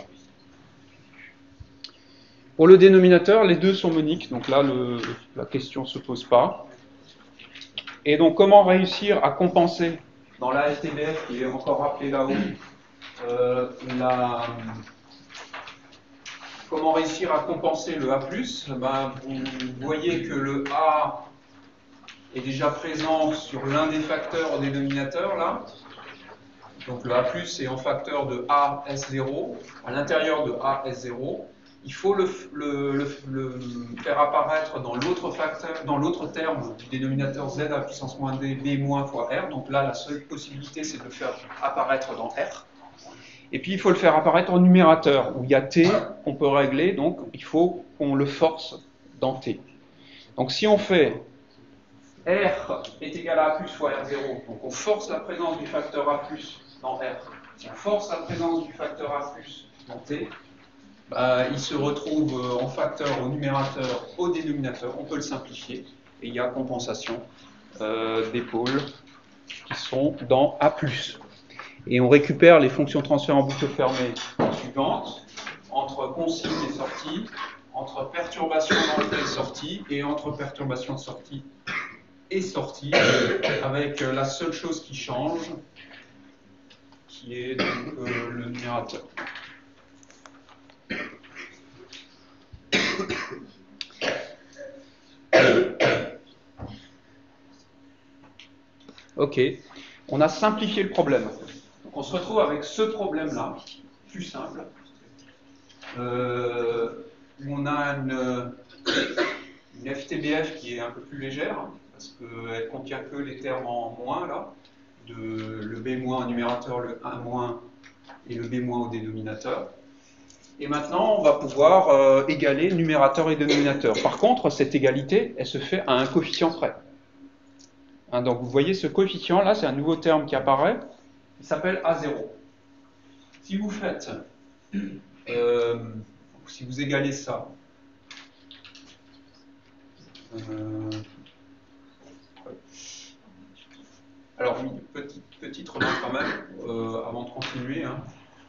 Pour le dénominateur, les deux sont moniques, donc là la question ne se pose pas. Et donc comment réussir à compenser dans la LTBF qui est encore rappelé là-haut comment réussir à compenser le A+, ben, vous voyez que le A est déjà présent sur l'un des facteurs au dénominateur, là. Donc le A+, est en facteur de A S0, à l'intérieur de A S0. Il faut le faire apparaître dans l'autre facteur, dans l'autre terme du dénominateur Z à puissance moins D, B- fois R. Donc là, la seule possibilité, c'est de le faire apparaître dans R. Et puis il faut le faire apparaître en numérateur, où il y a T qu'on peut régler, donc il faut qu'on le force dans T. Donc si on fait R est égal à A+ fois R0, donc on force la présence du facteur A+ dans R. Si on force la présence du facteur A+ dans T, il se retrouve en facteur au numérateur, au dénominateur, on peut le simplifier, et il y a compensation des pôles qui sont dans A+. Et on récupère les fonctions transfert en boucle fermée suivantes, entre consigne et sortie, entre perturbation d'entrée et sortie, et entre perturbation de sortie et sortie, avec la seule chose qui change, qui est donc le numérateur. Ok, on a simplifié le problème. Donc on se retrouve avec ce problème-là, plus simple, où on a une FTBF qui est un peu plus légère, parce qu'elle contient que les termes en moins, là, le B- au numérateur, le 1- et le B- au dénominateur. Et maintenant, on va pouvoir égaler numérateur et dénominateur. Par contre, cette égalité, elle se fait à un coefficient près. Hein, donc vous voyez ce coefficient-là, c'est un nouveau terme qui apparaît, il s'appelle A0. Si vous faites, si vous égalez ça, alors oui, petite remarque quand même, avant de continuer. Hein.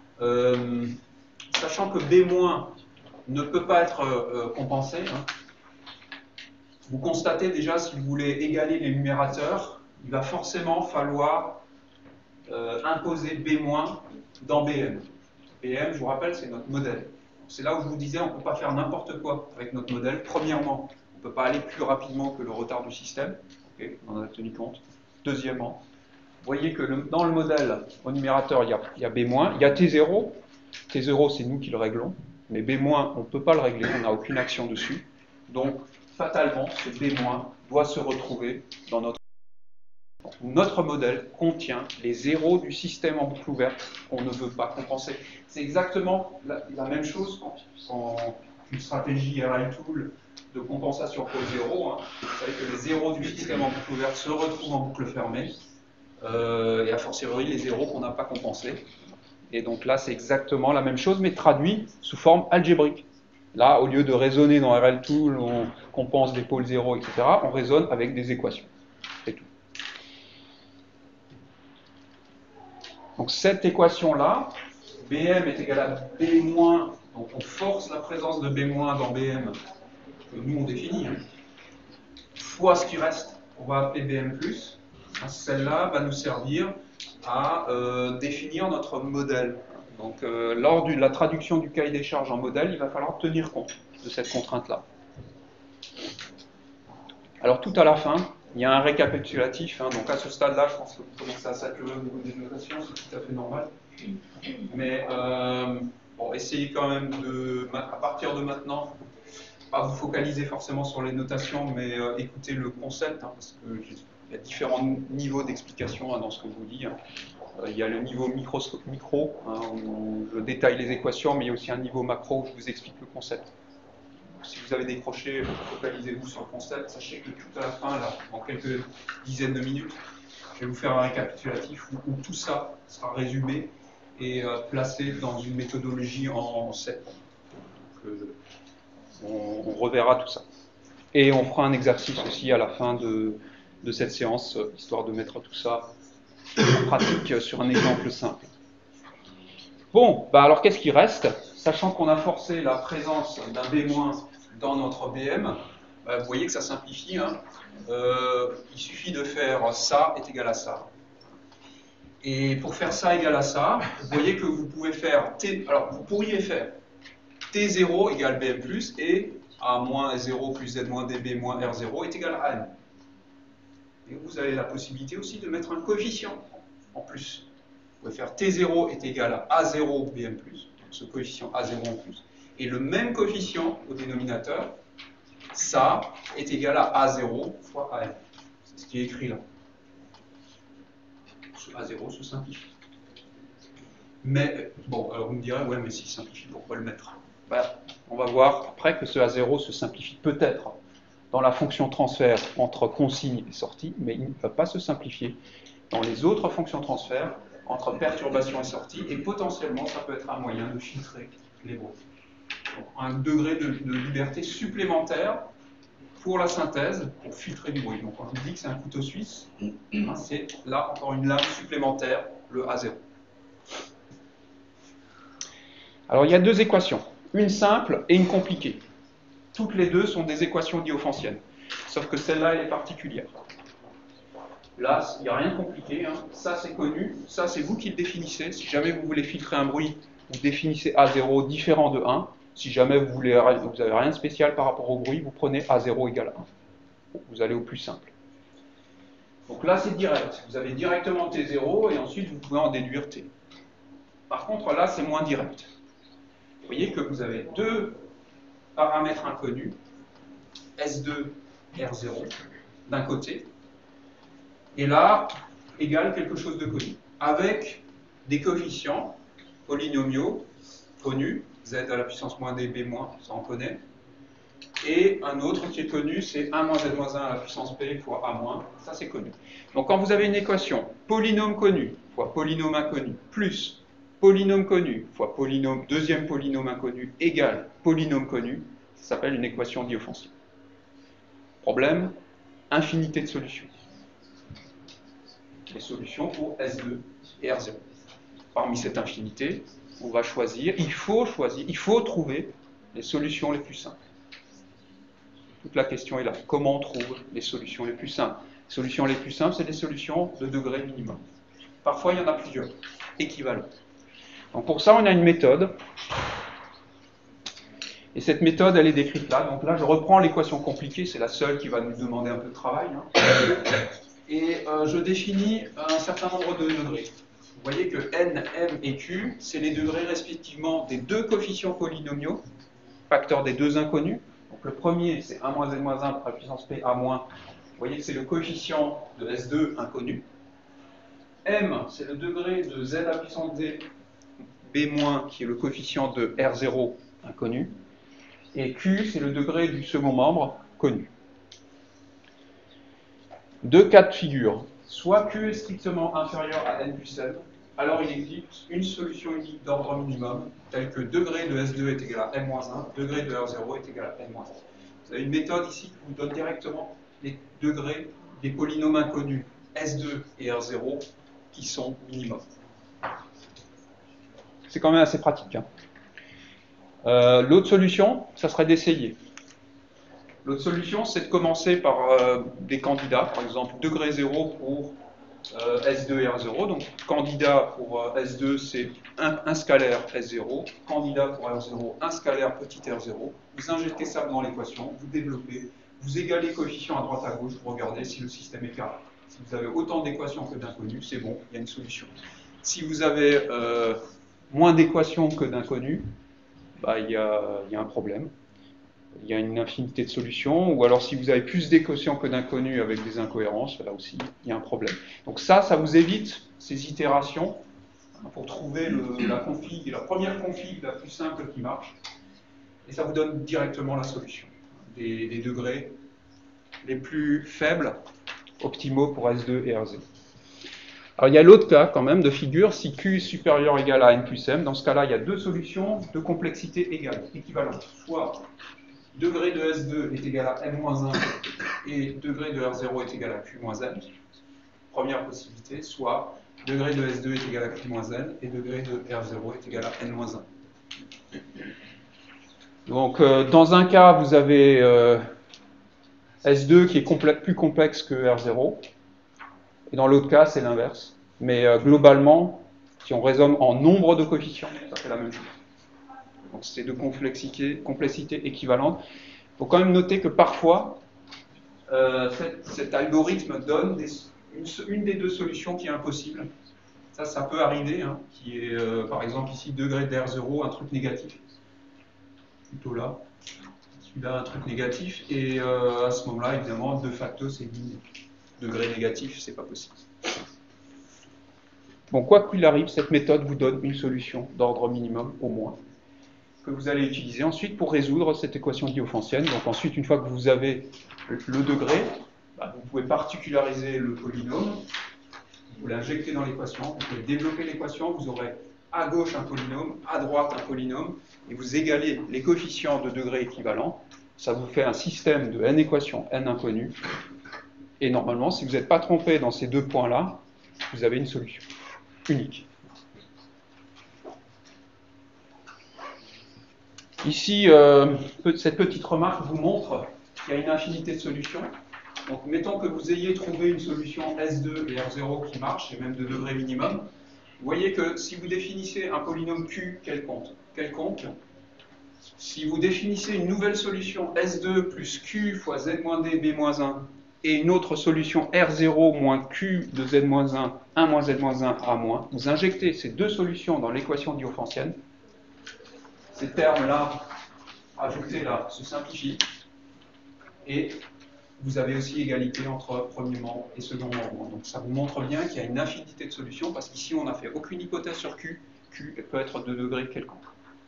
Sachant que B- ne peut pas être compensé, hein, vous constatez déjà, si vous voulez égaler les numérateurs, il va forcément falloir imposer B- dans BM. BM, je vous rappelle, c'est notre modèle. C'est là où je vous disais, on ne peut pas faire n'importe quoi avec notre modèle. Premièrement, on ne peut pas aller plus rapidement que le retard du système. Okay, on en a tenu compte. Deuxièmement, vous voyez que dans le modèle, au numérateur, il y a B-, il y a T0. T0, c'est nous qui le réglons. Mais B-, on ne peut pas le régler, on n'a aucune action dessus. Donc, fatalement, ce B- doit se retrouver dans notre modèle contient les zéros du système en boucle ouverte qu'on ne veut pas compenser. C'est exactement la même chose quand une stratégie RL Tool de compensation pôle zéro. Hein. Vous savez que les zéros du système en boucle ouverte se retrouvent en boucle fermée, et a fortiori les zéros qu'on n'a pas compensés. Et donc là, c'est exactement la même chose, mais traduit sous forme algébrique. Là, au lieu de raisonner dans RL Tool, on compense des pôles zéro, etc., on raisonne avec des équations. C'est tout. Donc cette équation-là, BM est égal à B-, donc on force la présence de B- dans BM, que nous on définit, hein, fois ce qui reste, on va appeler BM+. Celle-là va nous servir à définir notre modèle. Donc lors de la traduction du cahier des charges en modèle, il va falloir tenir compte de cette contrainte-là. Alors tout à la fin, il y a un récapitulatif, hein, donc à ce stade-là, je pense que vous commencez à saturer au niveau des notations, c'est tout à fait normal. Mais bon, essayez quand même à partir de maintenant, pas vous focaliser forcément sur les notations, mais écoutez le concept, hein, parce qu'il y a différents niveaux d'explication hein, dans ce que je vous dis. Hein. Il y a le niveau micro, hein, où je détaille les équations, mais il y a aussi un niveau macro où je vous explique le concept. Si vous avez décroché, focalisez-vous sur le concept. Sachez que tout à la fin, là, en quelques dizaines de minutes, je vais vous faire un récapitulatif où tout ça sera résumé et placé dans une méthodologie en 7 points. On reverra tout ça. Et on fera un exercice aussi à la fin de cette séance, histoire de mettre tout ça en pratique sur un exemple simple. Bon, bah alors qu'est-ce qui reste? Sachant qu'on a forcé la présence d'un B- dans notre BM, vous voyez que ça simplifie. Hein. Il suffit de faire ça est égal à ça. Et pour faire ça égal à ça, vous voyez que vous pouvez faire T. Alors vous pourriez faire T0 égale BM plus et A moins 0 plus Z moins DB moins R0 est égal à N. Et vous avez la possibilité aussi de mettre un coefficient en plus. Vous pouvez faire T0 est égal à A0 BM plus, ce coefficient A0 en plus. Et le même coefficient au dénominateur, ça est égal à A0 fois AN. C'est ce qui est écrit là. Ce A0 se simplifie. Mais, bon, alors vous me direz, ouais, mais s'il simplifie, pourquoi le mettre? On va voir après que ce A0 se simplifie peut-être dans la fonction transfert entre consigne et sortie, mais il ne va pas se simplifier dans les autres fonctions transfert entre perturbation et sortie, et potentiellement, ça peut être un moyen de filtrer les bruits. Donc, un degré de liberté supplémentaire pour la synthèse, pour filtrer du bruit. Donc, quand je vous dis que c'est un couteau suisse, hein, c'est là encore une lame supplémentaire, le A0. Alors, il y a deux équations, une simple et une compliquée. Toutes les deux sont des équations diophantiennes, sauf que celle-là, elle est particulière. Là, il n'y a rien de compliqué, hein. Ça c'est connu, ça c'est vous qui le définissez. Si jamais vous voulez filtrer un bruit, vous définissez A0 différent de 1. Si jamais vous n'avez rien de spécial par rapport au bruit, vous prenez A0 égale 1. Vous allez au plus simple. Donc là c'est direct, vous avez directement T0 et ensuite vous pouvez en déduire T. Par contre là c'est moins direct. Vous voyez que vous avez deux paramètres inconnus, S2 et R0, d'un côté, et là, égale quelque chose de connu, avec des coefficients polynomiaux connus, z à la puissance moins d, b moins, ça on connaît, et un autre qui est connu, c'est 1 moins z moins 1 à la puissance b fois a moins, ça c'est connu. Donc quand vous avez une équation, polynôme connu fois polynôme inconnu, plus polynôme connu fois polynôme, deuxième polynôme inconnu, égale polynôme connu, ça s'appelle une équation diophantienne. Problème, infinité de solutions. Les solutions pour S2 et R0. Parmi cette infinité, on va choisir, il faut trouver les solutions les plus simples. Toute la question est là, comment on trouve les solutions les plus simples? Les solutions les plus simples, c'est des solutions de degré minimum. Parfois, il y en a plusieurs, équivalents. Donc pour ça, on a une méthode. Et cette méthode, elle est décrite là. Donc là, je reprends l'équation compliquée, c'est la seule qui va nous demander un peu de travail. Hein. Et je définis un certain nombre de degrés. Vous voyez que n, m et q, c'est les degrés respectivement des deux coefficients polynomiaux, facteurs des deux inconnus. Donc le premier, c'est 1 moins z moins 1 par la puissance p a moins. Vous voyez que c'est le coefficient de S2 inconnu. M, c'est le degré de z à la puissance d b moins, qui est le coefficient de R0 inconnu. Et q, c'est le degré du second membre connu. Deux cas de figure. Soit Q est strictement inférieur à n plus m, alors il existe une solution unique d'ordre minimum, telle que degré de S2 est égal à m-1, degré de R0 est égal à n-1. Vous avez une méthode ici qui vous donne directement les degrés des polynômes inconnus S2 et R0 qui sont minimum. C'est quand même assez pratique. Hein. L'autre solution, ça serait d'essayer. L'autre solution, c'est de commencer par des candidats, par exemple degré 0 pour S2 et R0. Donc candidat pour S2, c'est un scalaire S0. Candidat pour R0, un scalaire petit R0. Vous injectez ça dans l'équation, vous développez, vous égalez coefficient à droite à gauche, vous regardez si le système est carré. Si vous avez autant d'équations que d'inconnus, c'est bon, il y a une solution. Si vous avez moins d'équations que d'inconnus, bah, il y a un problème. il y a une infinité de solutions, ou alors si vous avez plus d'équations que d'inconnus avec des incohérences, là aussi, il y a un problème. Donc ça vous évite ces itérations pour trouver la première config la plus simple qui marche, et ça vous donne directement la solution, des degrés les plus faibles, optimaux pour S2 et R0. Alors il y a l'autre cas quand même de figure, si Q est supérieur ou égal à N plus M, dans ce cas-là il y a deux solutions de complexité égale, équivalente, soit degré de S2 est égal à M-1 et degré de R0 est égal à Q-N, première possibilité, soit degré de S2 est égal à Q-N et degré de R0 est égal à N-1. Donc dans un cas vous avez S2 qui est plus complexe que R0, et dans l'autre cas c'est l'inverse. Mais globalement, si on raisonne en nombre de coefficients, ça fait la même chose. Donc c'est de complexité équivalente. Il faut quand même noter que parfois, cet algorithme donne une des deux solutions qui est impossible. Ça peut arriver, hein, qui est par exemple ici degré d'R0, un truc négatif. Plutôt là. Celui-là, un truc négatif. Et à ce moment-là, évidemment, de facto, c'est degré négatif, c'est pas possible. Bon, quoi qu'il arrive, cette méthode vous donne une solution d'ordre minimum, au moins, que vous allez utiliser ensuite pour résoudre cette équation diophantienne. Donc ensuite, une fois que vous avez le degré, vous pouvez particulariser le polynôme, vous l'injectez dans l'équation, vous pouvez développer l'équation, vous aurez à gauche un polynôme, à droite un polynôme, et vous égalez les coefficients de degré équivalents. Ça vous fait un système de n équations, n inconnues, et normalement, si vous n'êtes pas trompé dans ces deux points-là, vous avez une solution unique. Ici, cette petite remarque vous montre qu'il y a une infinité de solutions. Donc, mettons que vous ayez trouvé une solution S2 et R0 qui marche, et même de degré minimum. Vous voyez que si vous définissez un polynôme Q quelconque, si vous définissez une nouvelle solution S2 plus Q fois Z-D B-1, et une autre solution R0 moins Q de Z-1, 1 moins Z-1 A-, vous injectez ces deux solutions dans l'équation diophantienne. Ces termes-là, ajoutés là, se simplifient. Et vous avez aussi égalité entre premier membre et second membre. Donc ça vous montre bien qu'il y a une infinité de solutions, parce qu'ici on n'a fait aucune hypothèse sur Q. Q peut être de degré quelconque.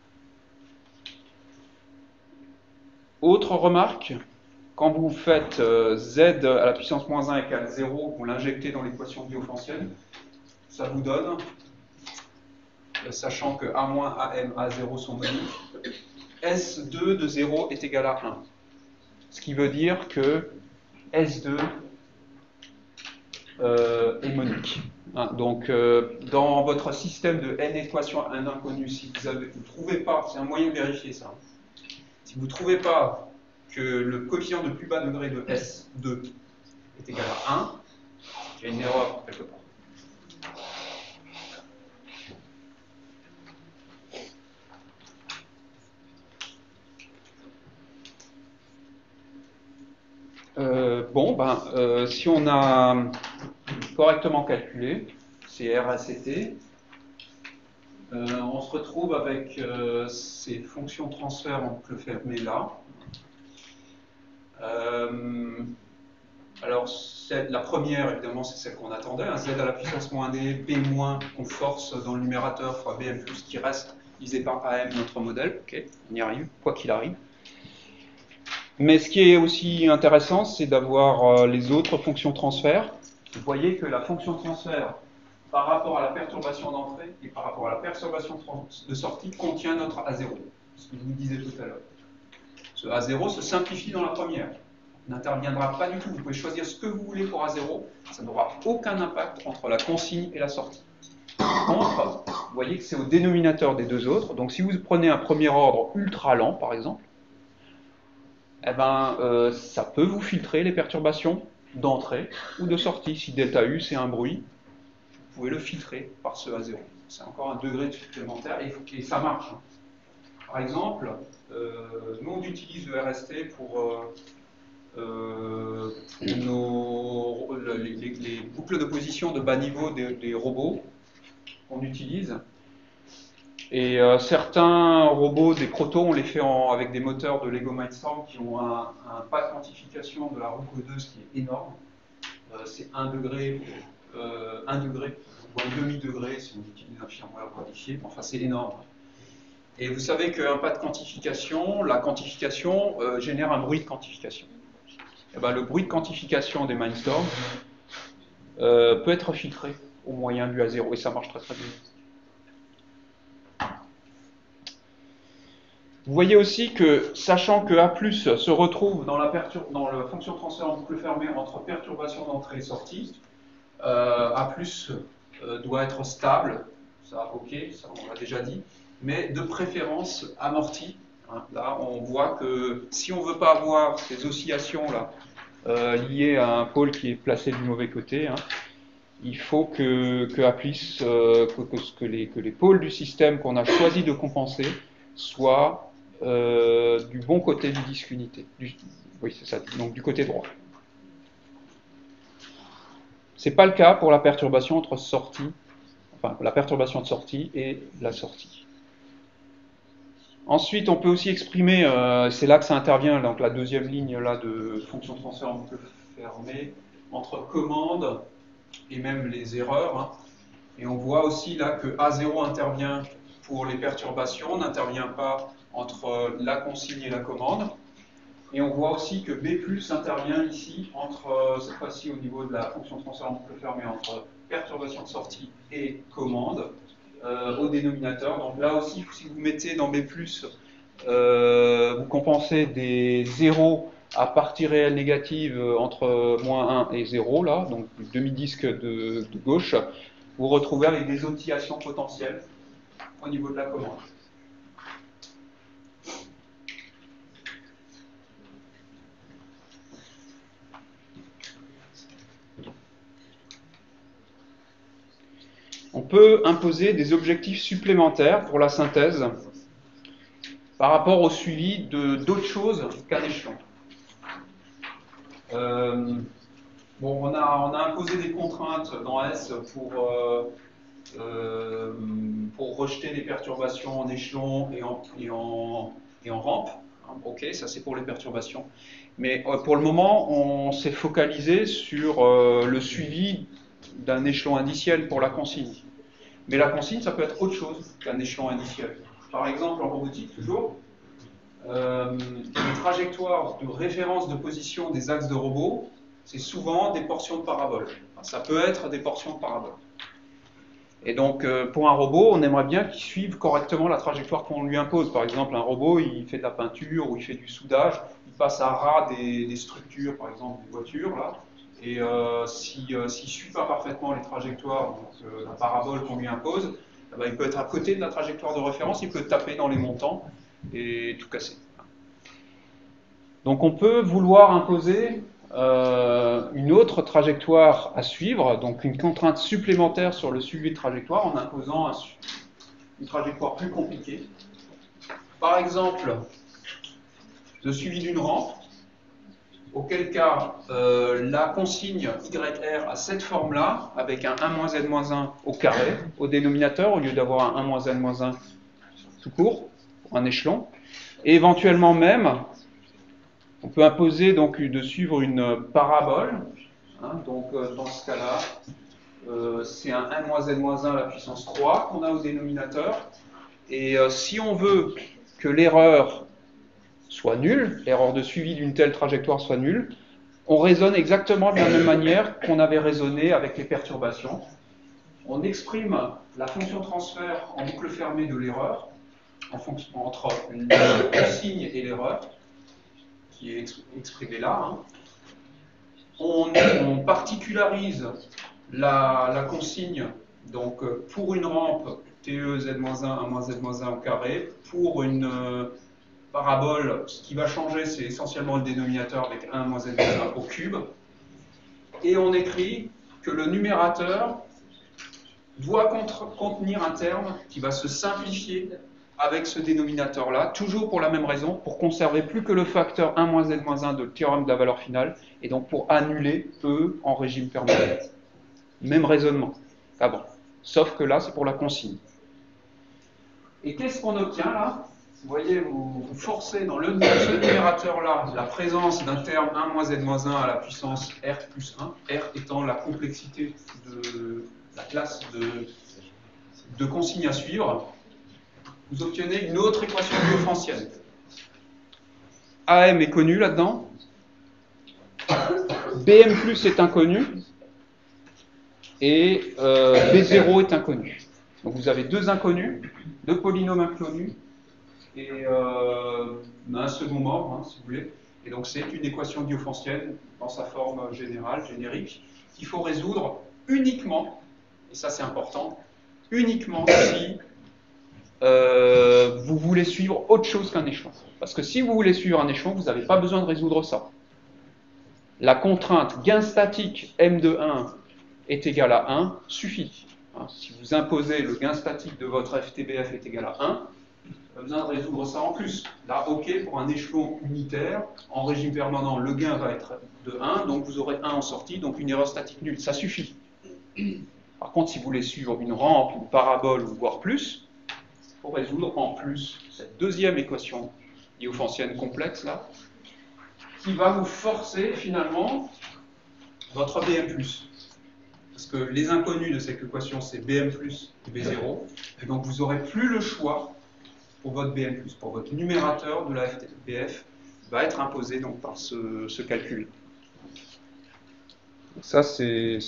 Autre remarque, quand vous faites z à la puissance moins 1 égale 0, vous l'injectez dans l'équation diophantienne, ça vous donne, sachant que A-, AM, A0 sont moniques, S2 de 0 est égal à 1. Ce qui veut dire que S2 est monique. Hein, donc, dans votre système de n équations, n inconnues, si vous ne trouvez pas, c'est un moyen de vérifier ça, si vous ne trouvez pas que le coefficient de plus bas degré de S2 est égal à 1, il y a une erreur quelque part. Si on a correctement calculé, c'est R, S et T, on se retrouve avec ces fonctions transfert en boucle fermée là. Alors, la première, évidemment, c'est celle qu'on attendait, z à la puissance moins d, b moins qu'on force dans le numérateur fois bm plus qui reste divisé par am, notre modèle. Ok, on y arrive, quoi qu'il arrive. Mais ce qui est aussi intéressant, c'est d'avoir les autres fonctions transfert. Vous voyez que la fonction transfert, par rapport à la perturbation d'entrée et par rapport à la perturbation de sortie, contient notre A0. Ce que je vous disais tout à l'heure. Ce A0 se simplifie dans la première. N'interviendra pas du tout. Vous pouvez choisir ce que vous voulez pour A0. Ça n'aura aucun impact entre la consigne et la sortie. Par contre, vous voyez que c'est au dénominateur des deux autres. Donc si vous prenez un premier ordre ultra lent, par exemple, ça peut vous filtrer les perturbations d'entrée ou de sortie. Si delta U, c'est un bruit, vous pouvez le filtrer par ce A0. C'est encore un degré supplémentaire et ça marche. Par exemple, nous on utilise le RST pour les boucles de position de bas niveau des robots qu'on utilise. Et certains robots, des protos, on les fait avec des moteurs de Lego Mindstorm qui ont un pas de quantification de la roue codeuse qui est énorme. C'est 1 degré, 1 degré, ou un demi-degré si on utilise un firmware modifié. Enfin, c'est énorme. Et vous savez qu'un pas de quantification, la quantification génère un bruit de quantification. Et ben, le bruit de quantification des Mindstorm peut être filtré au moyen du A0, et ça marche très très bien. Vous voyez aussi que, sachant que A+, se retrouve dans la fonction transfert en boucle fermée entre perturbation d'entrée et sortie, A+, doit être stable, ça ok, ça on l'a déjà dit, mais de préférence amorti. Hein. Là, on voit que si on ne veut pas avoir ces oscillations-là liées à un pôle qui est placé du mauvais côté, hein, il faut que les pôles du système qu'on a choisi de compenser soient du bon côté du disque unité. Oui, c'est ça, donc du côté droit. Ce n'est pas le cas pour la perturbation entre sortie, enfin la perturbation de sortie et la sortie. Ensuite, on peut aussi exprimer, c'est là que ça intervient, donc la deuxième ligne là de fonction de transfert en boucle fermée, entre commande et même les erreurs. Hein. Et on voit aussi là que A0 intervient pour les perturbations, n'intervient pas entre la consigne et la commande. Et on voit aussi que B+ intervient ici, cette fois-ci au niveau de la fonction de transfert en boucle fermée, entre perturbation de sortie et commande au dénominateur. Donc là aussi, si vous mettez dans B+, vous compensez des zéros à partie réelle négative entre -1 et 0, là, donc demi-disque de gauche, vous retrouvez avec des oscillations potentielles au niveau de la commande. On peut imposer des objectifs supplémentaires pour la synthèse par rapport au suivi d'autres choses qu'un échelon. On a imposé des contraintes dans S pour rejeter des perturbations en échelon et en rampe. Ok, ça c'est pour les perturbations. Mais pour le moment, on s'est focalisé sur le suivi d'un échelon indiciel pour la consigne. Mais la consigne, ça peut être autre chose qu'un échelon indiciel. Par exemple, en robotique, toujours, les trajectoires de référence de position des axes de robot, c'est souvent des portions de parabole. Enfin, ça peut être des portions de parabole. Et donc, pour un robot, on aimerait bien qu'il suive correctement la trajectoire qu'on lui impose. Par exemple, un robot, il fait de la peinture ou il fait du soudage, il passe à ras des structures, par exemple des voitures, là. Et s'il ne suit pas parfaitement les trajectoires, donc la parabole qu'on lui impose, eh ben, il peut être à côté de la trajectoire de référence, il peut taper dans les montants et tout casser. Donc on peut vouloir imposer une autre trajectoire à suivre, donc une contrainte supplémentaire sur le suivi de trajectoire en imposant une trajectoire plus compliquée. Par exemple, le suivi d'une rampe, auquel cas la consigne YR a cette forme-là, avec un 1-z-1 au carré, au dénominateur, au lieu d'avoir un 1-z-1 tout court, pour un échelon. Et éventuellement même, on peut imposer donc de suivre une parabole. Hein, donc dans ce cas-là, c'est un 1-z-1 à la puissance 3 qu'on a au dénominateur. Et si on veut que l'erreur soit nulle, l'erreur de suivi d'une telle trajectoire soit nulle, on raisonne exactement de la même manière qu'on avait raisonné avec les perturbations. On exprime la fonction transfert en boucle fermée de l'erreur entre le consigne et l'erreur, qui est exprimée là. Hein. On particularise la consigne donc, pour une rampe TE Z-1, 1-Z-1 au carré, pour une parabole, ce qui va changer, c'est essentiellement le dénominateur avec 1-Z-1 au cube. Et on écrit que le numérateur doit contenir un terme qui va se simplifier avec ce dénominateur-là, toujours pour la même raison, pour conserver plus que le facteur 1-Z-1 de théorème de la valeur finale, et donc pour annuler E en régime permanent. Même raisonnement. Ah bon. Sauf que là, c'est pour la consigne. Et qu'est-ce qu'on obtient là? Vous voyez, vous forcez dans ce numérateur-là la présence d'un terme 1 moins z-1 à la puissance r plus 1, r étant la complexité de la classe de consignes à suivre. Vous obtenez une autre équation biophantienne. AM est connu là-dedans. BM plus est inconnu. Et B0 est inconnu. Donc vous avez deux inconnus, deux polynômes inconnus, et un second membre, hein, si vous voulez. Et donc c'est une équation diophantienne dans sa forme générale, générique, qu'il faut résoudre uniquement, et ça c'est important, uniquement si vous voulez suivre autre chose qu'un échelon. Parce que si vous voulez suivre un échelon, vous n'avez pas besoin de résoudre ça. La contrainte gain statique M de 1 est égal à 1 suffit. Hein, si vous imposez le gain statique de votre FTBF est égal à 1, pas besoin de résoudre ça en plus. Là, ok, pour un échelon unitaire, en régime permanent, le gain va être de 1, donc vous aurez 1 en sortie, donc une erreur statique nulle, ça suffit. Par contre, si vous voulez suivre une rampe, une parabole, ou voire plus, il faut résoudre en plus cette deuxième équation diophantienne complexe, là, qui va vous forcer, finalement, votre BM+. Parce que les inconnus de cette équation, c'est BM+, et B0, et donc vous n'aurez plus le choix pour votre BM+, pour votre numérateur de la FTBF, va être imposé donc, par ce calcul. Ça, c'est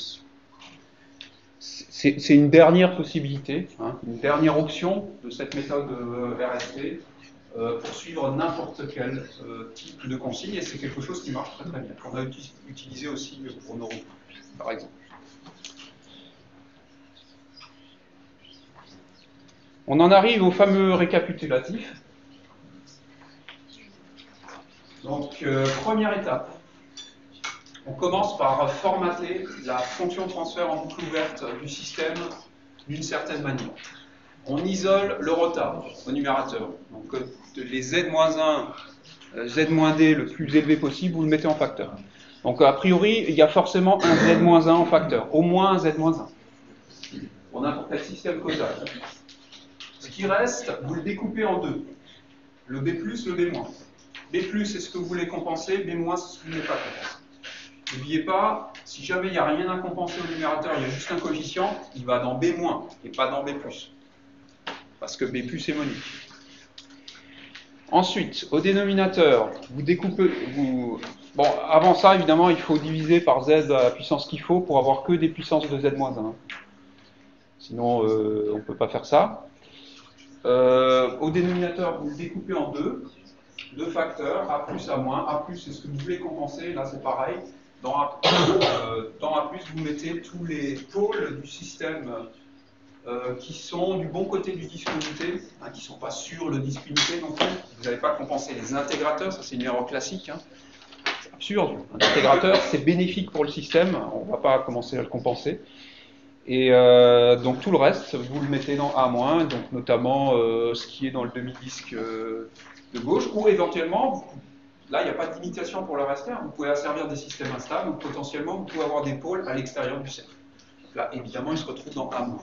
une dernière possibilité, hein, une dernière option de cette méthode RST pour suivre n'importe quel type de consigne, et c'est quelque chose qui marche très très bien, qu'on a utilisé aussi pour nos groupes, par exemple. On en arrive au fameux récapitulatif. Donc, première étape. On commence par formater la fonction de transfert en boucle ouverte du système d'une certaine manière. On isole le retard au numérateur. Donc, les Z-1, Z-D le plus élevé possible, vous le mettez en facteur. Donc, a priori, il y a forcément un Z-1 en facteur, au moins un Z-1. Pour n'importe quel système causal. Ce qui reste, vous le découpez en deux. Le B+, le B-. B+, c'est ce que vous voulez compenser, B-, c'est ce que vous ne voulez pas compenser. N'oubliez pas, si jamais il n'y a rien à compenser au numérateur, il y a juste un coefficient, il va dans B- et pas dans B+. Parce que B+ est monique. Ensuite, au dénominateur, vous découpez... Bon, avant ça, évidemment, il faut diviser par Z à la puissance qu'il faut pour avoir que des puissances de Z-1. Sinon, on ne peut pas faire ça. Au dénominateur, vous le découpez en deux facteurs, A+, A-. A+, c'est ce que vous voulez compenser, là c'est pareil. Dans A+, vous mettez tous les pôles du système qui sont du bon côté du disque unité, hein, qui ne sont pas sur le disque unité non plus. Vous n'avez pas compensé les intégrateurs, ça c'est une erreur classique. Hein. C'est absurde. Un intégrateur, c'est bénéfique pour le système, on ne va pas commencer à le compenser. Et donc tout le reste, vous le mettez dans A-, donc notamment ce qui est dans le demi-disque de gauche, ou éventuellement, là il n'y a pas de limitation pour le reste, vous pouvez asservir des systèmes instables, ou potentiellement vous pouvez avoir des pôles à l'extérieur du cercle. Là évidemment il se retrouve dans A-.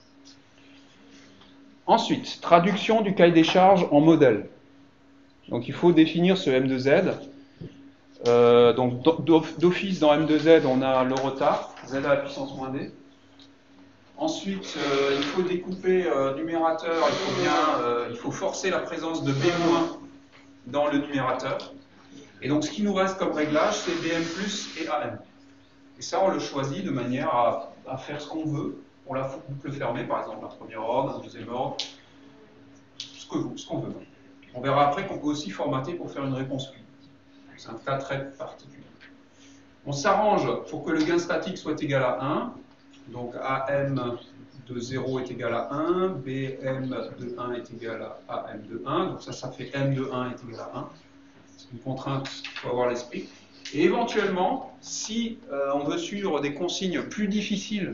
Ensuite, traduction du cahier des charges en modèle. Donc il faut définir ce M de Z. Donc d'office dans M de Z, on a le retard, Z à la puissance -D. Ensuite, il faut découper numérateur, il faut forcer la présence de B- dans le numérateur. Et donc ce qui nous reste comme réglage, c'est BM+ et AM. Et ça, on le choisit de manière à faire ce qu'on veut pour la boucle fermée, par exemple, un premier ordre, un deuxième ordre, ce qu'on veut. On verra après qu'on peut aussi formater pour faire une réponse Q. C'est un cas très particulier. On s'arrange pour que le gain statique soit égal à 1. Donc AM de 0 est égal à 1, BM de 1 est égal à AM de 1, donc ça fait M de 1 est égal à 1. C'est une contrainte qu'il faut avoir à l'esprit. Et éventuellement, si on veut suivre des consignes plus difficiles,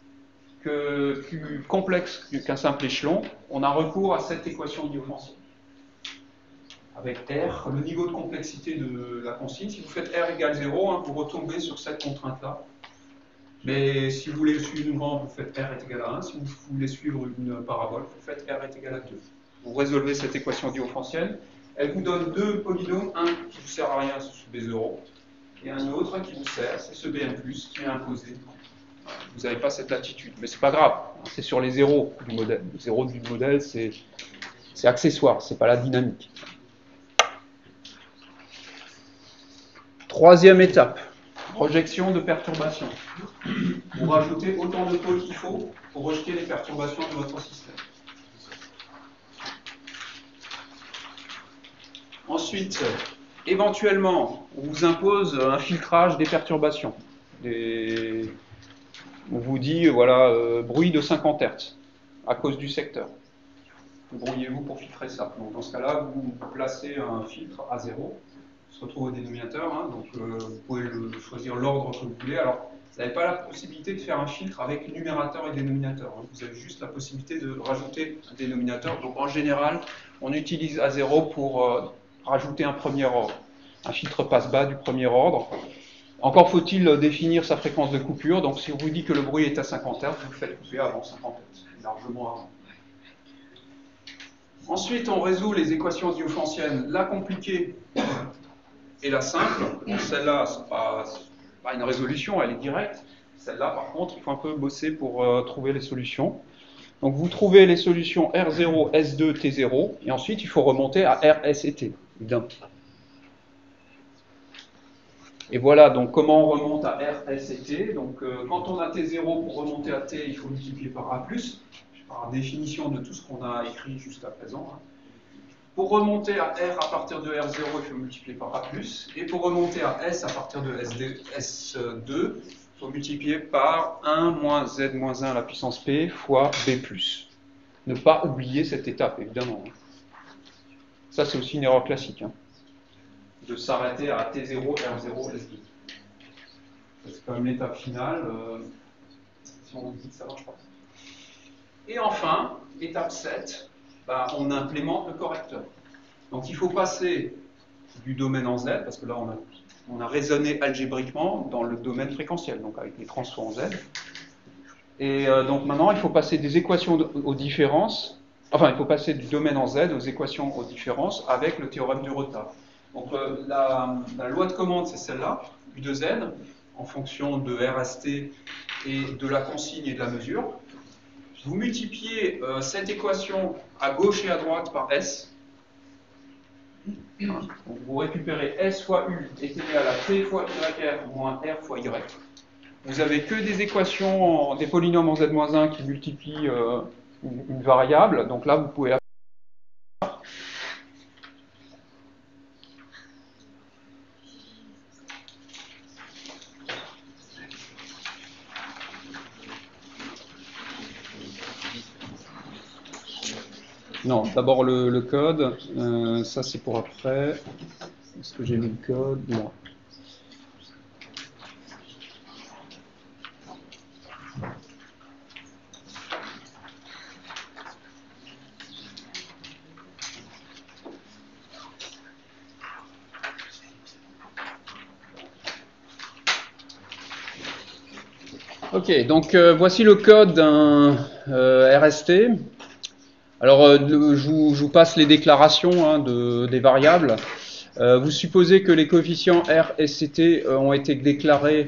plus complexes qu'un simple échelon, on a recours à cette équation diophantine. Avec R, le niveau de complexité de la consigne, si vous faites R égale 0, hein, vous retombez sur cette contrainte-là. Mais si vous voulez suivre une rampe, vous faites R est égal à 1. Si vous voulez suivre une parabole, vous faites R est égal à 2. vous résolvez cette équation diophantienne. Elle vous donne deux polynômes, un qui ne vous sert à rien, c'est ce B0, et un autre qui vous sert, c'est ce Bn+, qui est imposé. Vous n'avez pas cette latitude, mais c'est pas grave, c'est sur les zéros du modèle. Les zéros du modèle, c'est accessoire, c'est pas la dynamique. Troisième étape, projection de perturbations. Vous rajoutez autant de pôles qu'il faut pour rejeter les perturbations de votre système. Ensuite, éventuellement, on vous impose un filtrage des perturbations. On vous dit, voilà, bruit de 50 Hz à cause du secteur. Brouillez-vous pour filtrer ça. Donc, dans ce cas-là, vous placez un filtre à 0, qui se retrouve au dénominateur, hein, donc vous pouvez choisir l'ordre que vous voulez. Alors, vous n'avez pas la possibilité de faire un filtre avec numérateur et dénominateur. Hein. Vous avez juste la possibilité de rajouter un dénominateur. Donc, en général, on utilise à 0 pour rajouter un premier ordre, un filtre passe-bas du premier ordre. Encore faut-il définir sa fréquence de coupure. Donc, si on vous dit que le bruit est à 50 Hz, vous le faites couper avant 50 Hz, largement avant. Ensuite, on résout les équations diophantiennes, la compliquée et la simple. Bon, celle-là, ce n'est pas une résolution, elle est directe. Celle-là, par contre, il faut un peu bosser pour trouver les solutions. Donc, vous trouvez les solutions R0, S2, T0, et ensuite, il faut remonter à R, S et T, évidemment. Et voilà, donc comment on remonte à R, S et T. Donc, quand on a T0, pour remonter à T, il faut multiplier par A+, par définition de tout ce qu'on a écrit jusqu'à présent. Hein. Pour remonter à R à partir de R0, il faut multiplier par A+, et pour remonter à S à partir de S2, il faut multiplier par 1 moins Z moins 1 à la puissance P fois B+. Ne pas oublier cette étape, évidemment. Ça, c'est aussi une erreur classique. Hein. De s'arrêter à T0, R0, S2. C'est quand même l'étape finale. Si on dit que ça ne marche pas. Et enfin, étape 7, on implémente le correcteur. Donc il faut passer du domaine en Z, parce que là on a raisonné algébriquement dans le domaine fréquentiel, donc avec les transforts en Z. Et donc maintenant il faut passer des équations aux différences, enfin il faut passer du domaine en Z aux équations aux différences avec le théorème du retard. Donc la loi de commande c'est celle-là, U de Z, en fonction de RST et de la consigne et de la mesure. Vous multipliez cette équation à gauche et à droite par S. Donc vous récupérez S fois U est égal à T fois YR moins R fois Y. Vous n'avez que des équations, des polynômes en Z-1 qui multiplient une variable. Donc là, vous pouvez... Non, d'abord le code, ça c'est pour après. Est-ce que j'ai mis le code? Non. Ok, donc voici le code d'un RST. Alors, je vous passe les déclarations hein, des variables. Vous supposez que les coefficients R, S et T ont été déclarés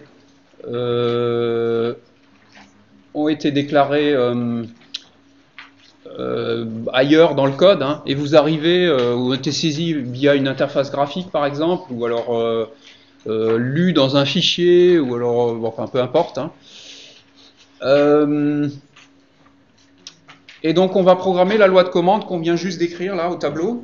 ailleurs dans le code, hein, et vous arrivez, ou été saisi via une interface graphique par exemple, ou alors lu dans un fichier, ou alors, enfin peu importe. Hein. Et donc on va programmer la loi de commande qu'on vient juste d'écrire là au tableau.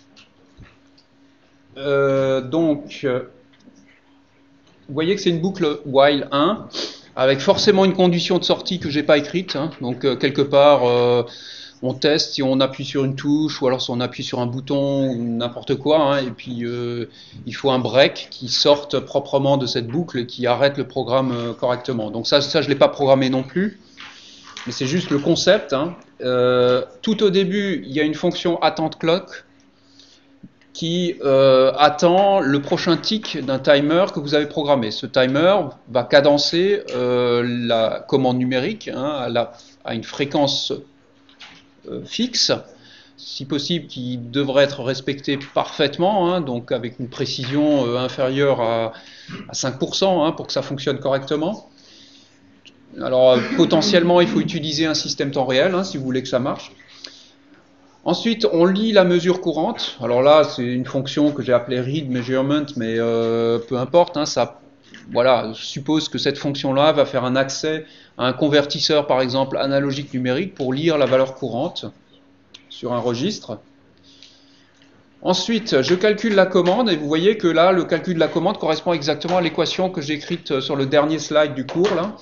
Donc, vous voyez que c'est une boucle while 1, avec forcément une condition de sortie que j'ai pas écrite. Hein. Donc quelque part, on teste si on appuie sur une touche, ou alors si on appuie sur un bouton, ou n'importe quoi. Hein, et puis il faut un break qui sorte proprement de cette boucle et qui arrête le programme correctement. Donc ça je l'ai pas programmé non plus. Mais c'est juste le concept. Hein. Tout au début, il y a une fonction attente clock qui attend le prochain tick d'un timer que vous avez programmé. Ce timer va cadencer la commande numérique hein, à une fréquence fixe. si possible, qui devrait être respecté parfaitement, hein, donc avec une précision inférieure à 5%, hein, pour que ça fonctionne correctement. Alors potentiellement, il faut utiliser un système temps réel, hein, si vous voulez que ça marche. Ensuite, on lit la mesure courante. Alors là, c'est une fonction que j'ai appelée read measurement, mais peu importe, hein, ça, voilà, suppose que cette fonction-là va faire un accès à un convertisseur, par exemple, analogique numérique, pour lire la valeur courante sur un registre. Ensuite, je calcule la commande, et vous voyez que là, le calcul de la commande correspond exactement à l'équation que j'ai écrite sur le dernier slide du cours, là.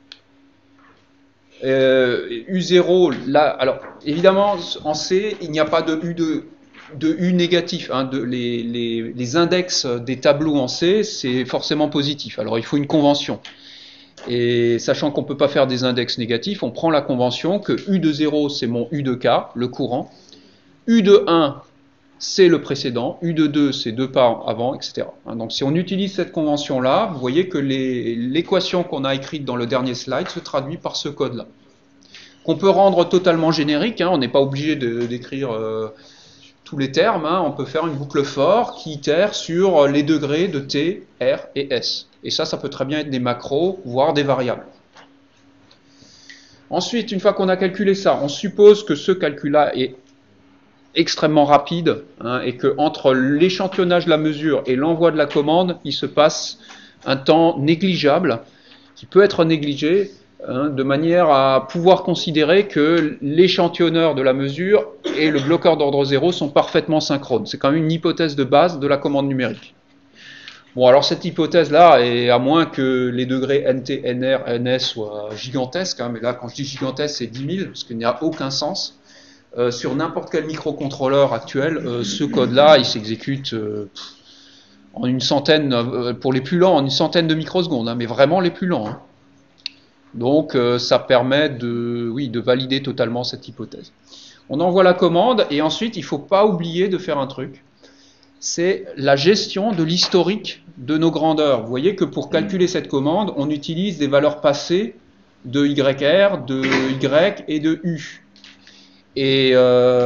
U0, là, alors évidemment en C, il n'y a pas de U négatif, hein, les index des tableaux en C, c'est forcément positif, alors il faut une convention. Et sachant qu'on ne peut pas faire des index négatifs, on prend la convention que U de 0 c'est mon U de K, le courant, U de 1 c'est le précédent, U de 2 c'est 2 pas avant, etc. Donc si on utilise cette convention-là, vous voyez que l'équation qu'on a écrite dans le dernier slide se traduit par ce code-là. Qu'on peut rendre totalement générique, hein, on n'est pas obligé d'écrire tous les termes, hein, on peut faire une boucle for qui itère sur les degrés de T, R et S. Et ça peut très bien être des macros, voire des variables. Ensuite, une fois qu'on a calculé ça, on suppose que ce calcul-là est extrêmement rapide, hein, et que entre l'échantillonnage de la mesure et l'envoi de la commande, il se passe un temps négligeable, qui peut être négligé, hein, de manière à pouvoir considérer que l'échantillonneur de la mesure et le bloqueur d'ordre 0 sont parfaitement synchrones. C'est quand même une hypothèse de base de la commande numérique. Bon, alors cette hypothèse-là, est à moins que les degrés NT, NR, NS soient gigantesques, hein, mais là, quand je dis gigantesque, c'est 10 000, parce qu'il n'y a aucun sens. Sur n'importe quel microcontrôleur actuel, ce code-là, il s'exécute en une centaine, pour les plus lents, en une centaine de microsecondes, hein, mais vraiment les plus lents. Hein. Donc ça permet de valider totalement cette hypothèse. On envoie la commande, et ensuite, il ne faut pas oublier de faire un truc. C'est la gestion de l'historique de nos grandeurs. Vous voyez que pour calculer cette commande, on utilise des valeurs passées de YR, de Y et de U. Et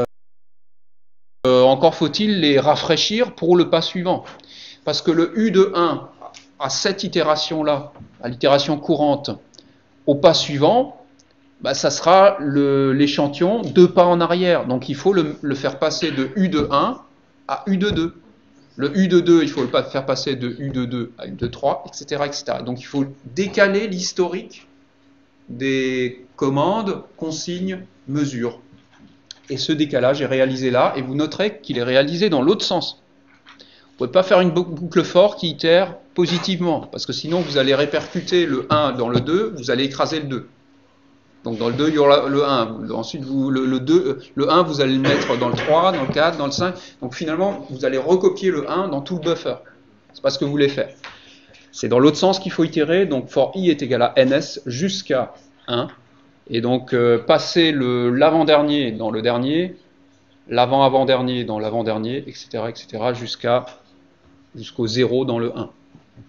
encore faut-il les rafraîchir pour le pas suivant. Parce que le U de 1 à cette itération-là, à l'itération courante, au pas suivant, bah, ça sera l'échantillon 2 pas en arrière. Donc il faut le faire passer de U de 1 à U de 2. Le U de 2, il faut le faire passer de U de 2 à U de 3, etc., etc. Donc il faut décaler l'historique des commandes, consignes, mesures. Et ce décalage est réalisé là, et vous noterez qu'il est réalisé dans l'autre sens. Vous ne pouvez pas faire une boucle for qui itère positivement, parce que sinon vous allez répercuter le 1 dans le 2, vous allez écraser le 2. Donc dans le 2, il y aura le 1. Ensuite, le 1, vous allez le mettre dans le 3, dans le 4, dans le 5. Donc finalement, vous allez recopier le 1 dans tout le buffer. C'est pas ce que vous voulez faire. C'est dans l'autre sens qu'il faut itérer. Donc for i est égal à ns jusqu'à 1. Et donc passer l'avant-dernier dans le dernier, l'avant-avant-dernier dans l'avant-dernier, etc., etc., jusqu'au 0 dans le 1.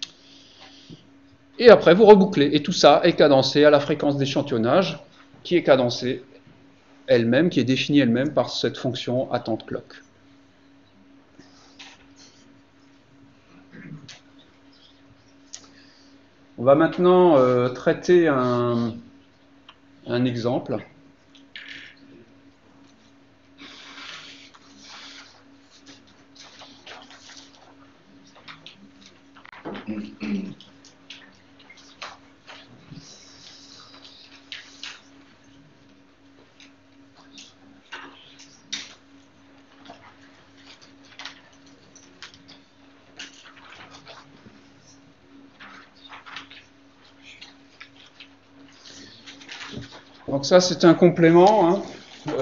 Et après, vous rebouclez. Et tout ça est cadencé à la fréquence d'échantillonnage, qui est cadencée elle-même, qui est définie elle-même par cette fonction attente clock. On va maintenant traiter un exemple. Donc ça, c'est un complément. Hein.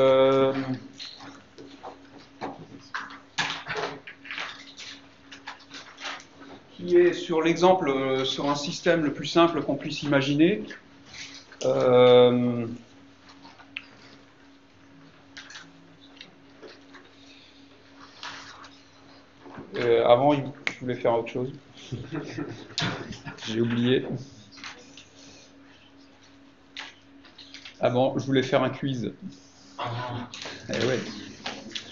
Qui est sur l'exemple, sur un système le plus simple qu'on puisse imaginer. Avant, je voulais faire autre chose. J'ai oublié. Avant, je voulais faire un quiz. Eh ouais.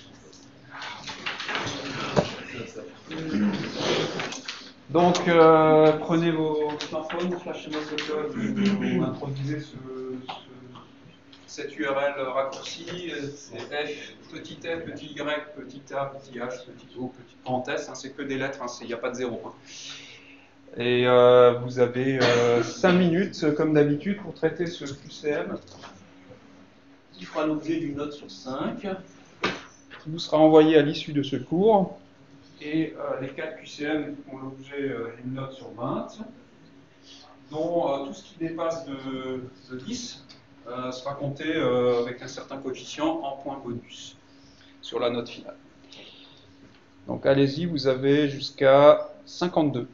Donc, prenez vos smartphones, flashez-moi ce code, vous introduisez cette URL raccourcie, c'est F, petit f, petit y, petit a, petit h, petit o, petite parenthèse, hein, c'est que des lettres, il n'y a pas de zéro. Hein. Et vous avez 5 minutes, comme d'habitude, pour traiter ce QCM, qui fera l'objet d'une note sur 5, qui vous sera envoyé à l'issue de ce cours. Et les 4 QCM font l'objet d'une note sur 20, dont tout ce qui dépasse de 10 sera compté avec un certain coefficient en point bonus sur la note finale. Donc allez-y, vous avez jusqu'à 52.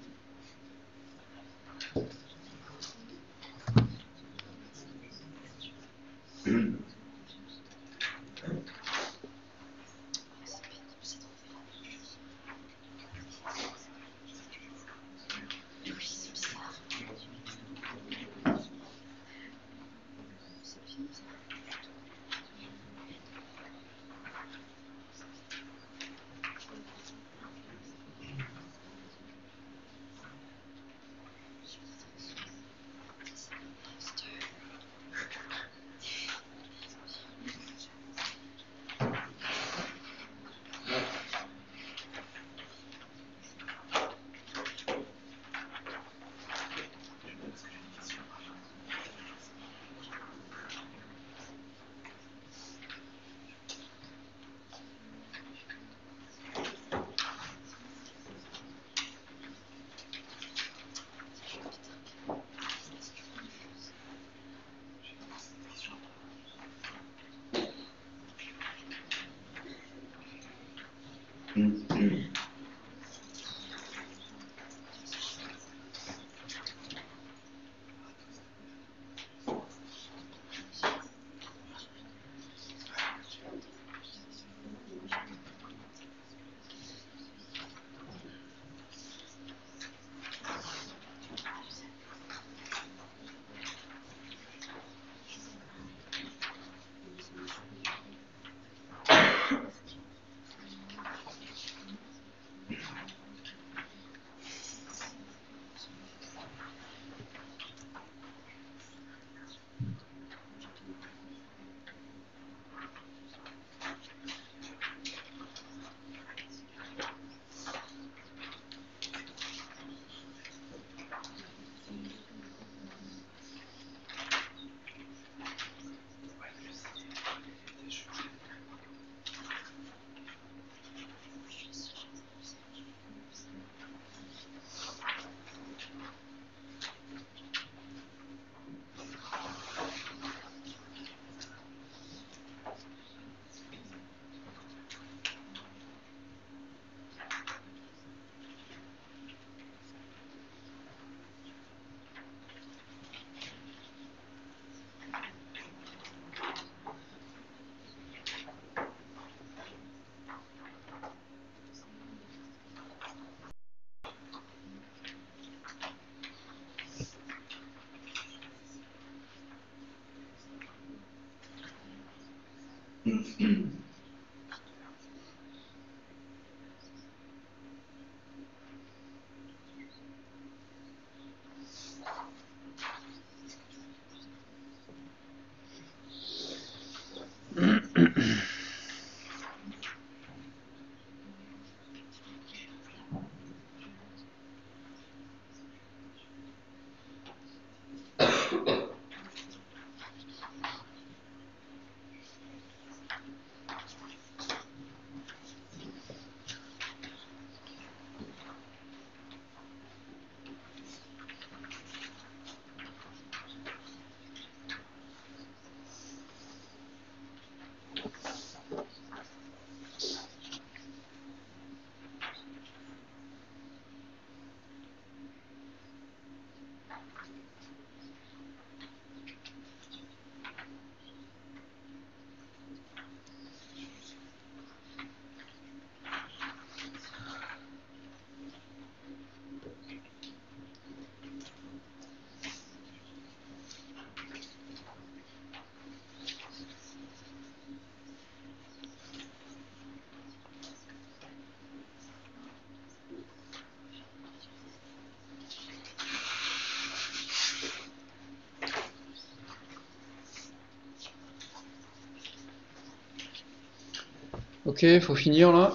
Ok, il faut finir là.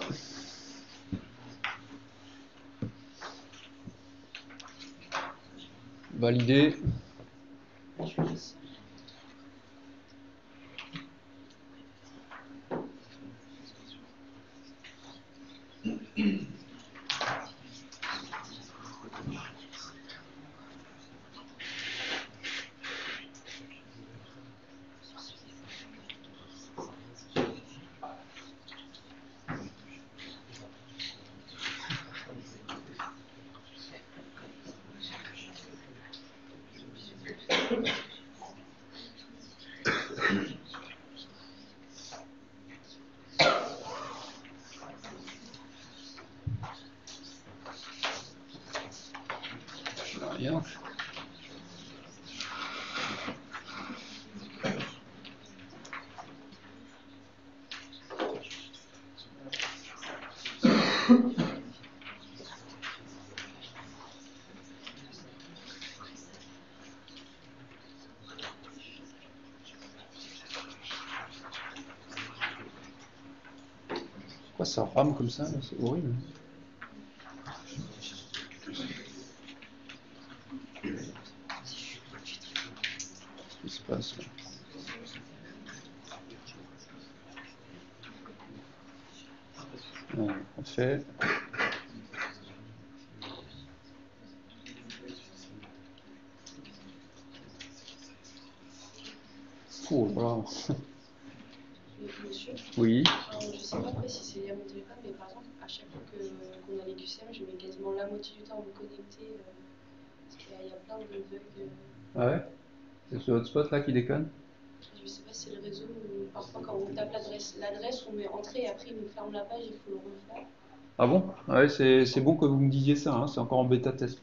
Valider. Rien. Pourquoi ça rame comme ça là? C'est horrible. Qu'est-ce qui se passe là? Ouais, on fait. Oh là là. Monsieur, Oui. je ne sais pas après si c'est lié à mon téléphone, mais par exemple, à chaque fois qu'on a les QCM, je mets quasiment la moitié du temps à me connecter, parce qu'il y a plein de bugs. Ah ouais? C'est ce hotspot là qui déconne? Je ne sais pas si c'est le réseau ou parfois quand on tape l'adresse, on met entrée et après il nous ferme la page, il faut le refaire. Ah bon? Ah ouais, c'est bon que vous me disiez ça, hein, c'est encore en bêta test.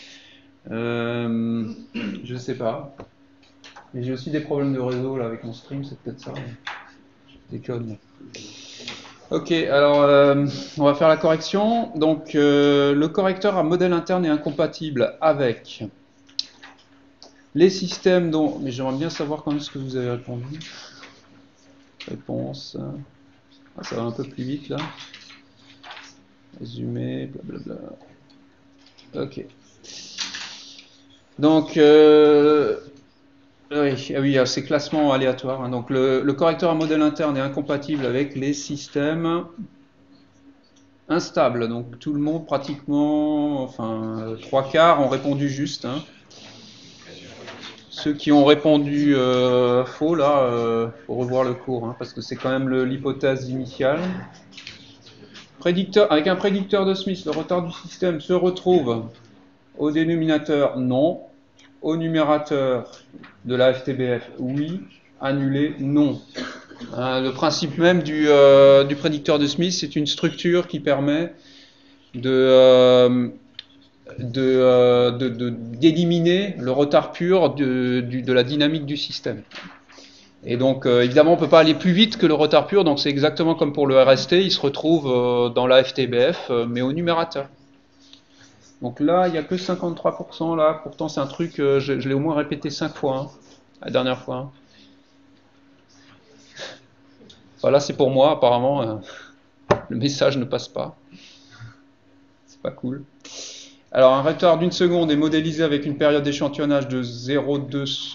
Je sais pas. Mais j'ai aussi des problèmes de réseau là avec mon stream, c'est peut-être ça. Je déconne. Ok, alors on va faire la correction. Donc le correcteur à modèle interne est incompatible avec les systèmes dont... Mais j'aimerais bien savoir quand est-ce que vous avez répondu. Réponse. Ah, ça va un peu plus vite là. Résumé, blablabla. Ok. Donc, oui, c'est classement aléatoire, hein. Donc, le correcteur à modèle interne est incompatible avec les systèmes instables. Donc, tout le monde, pratiquement, enfin, 3/4 ont répondu juste, hein. Ceux qui ont répondu faux, là, faut revoir le cours, hein, parce que c'est quand même l'hypothèse initiale. Avec un prédicteur de Smith, le retard du système se retrouve au dénominateur non, au numérateur de la FTBF oui, annulé non. Le principe même du prédicteur de Smith, c'est une structure qui permet d'éliminer le retard pur de la dynamique du système. Et donc, évidemment, on ne peut pas aller plus vite que le retard pur, donc c'est exactement comme pour le RST, il se retrouve dans la FTBF, mais au numérateur. Donc là, il n'y a que 53% là, pourtant c'est un truc, je l'ai au moins répété 5 fois, hein, la dernière fois. Hein. Enfin, là, c'est pour moi, apparemment, le message ne passe pas. C'est pas cool. Alors, un retard d'une seconde est modélisé avec une période d'échantillonnage de 0,2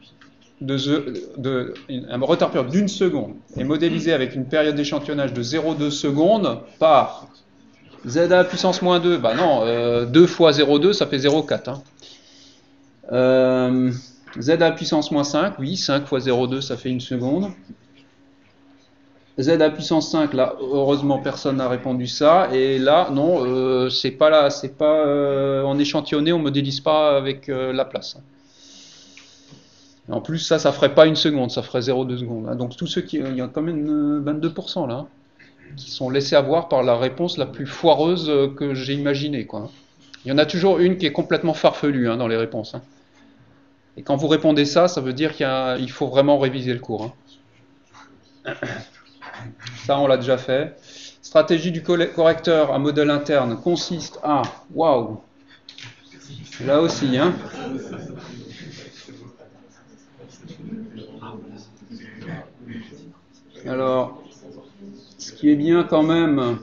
un retard pur d'une seconde est modélisé avec une période d'échantillonnage de 0,2 secondes par z à la puissance moins 2. Bah non, 2 fois 0,2 ça fait 0,4. Hein. Z à la puissance moins 5, oui, 5 fois 0,2 ça fait une seconde. Z à la puissance 5, là, heureusement personne n'a répondu ça. Et là, non, c'est pas là, c'est pas en échantillonné, on modélise pas avec la place. En plus, ça ferait pas une seconde, ça ferait 0,2 secondes. Hein. Donc tous ceux il y a quand même 22% là, hein, qui sont laissés avoir par la réponse la plus foireuse que j'ai imaginée, quoi. Il y en a toujours une qui est complètement farfelue hein, dans les réponses. Hein. Et quand vous répondez ça, ça veut dire qu'il faut vraiment réviser le cours. Hein. Ça, on l'a déjà fait. Stratégie du correcteur à modèle interne consiste à... Waouh! Là aussi, hein. Alors, qui est bien quand même,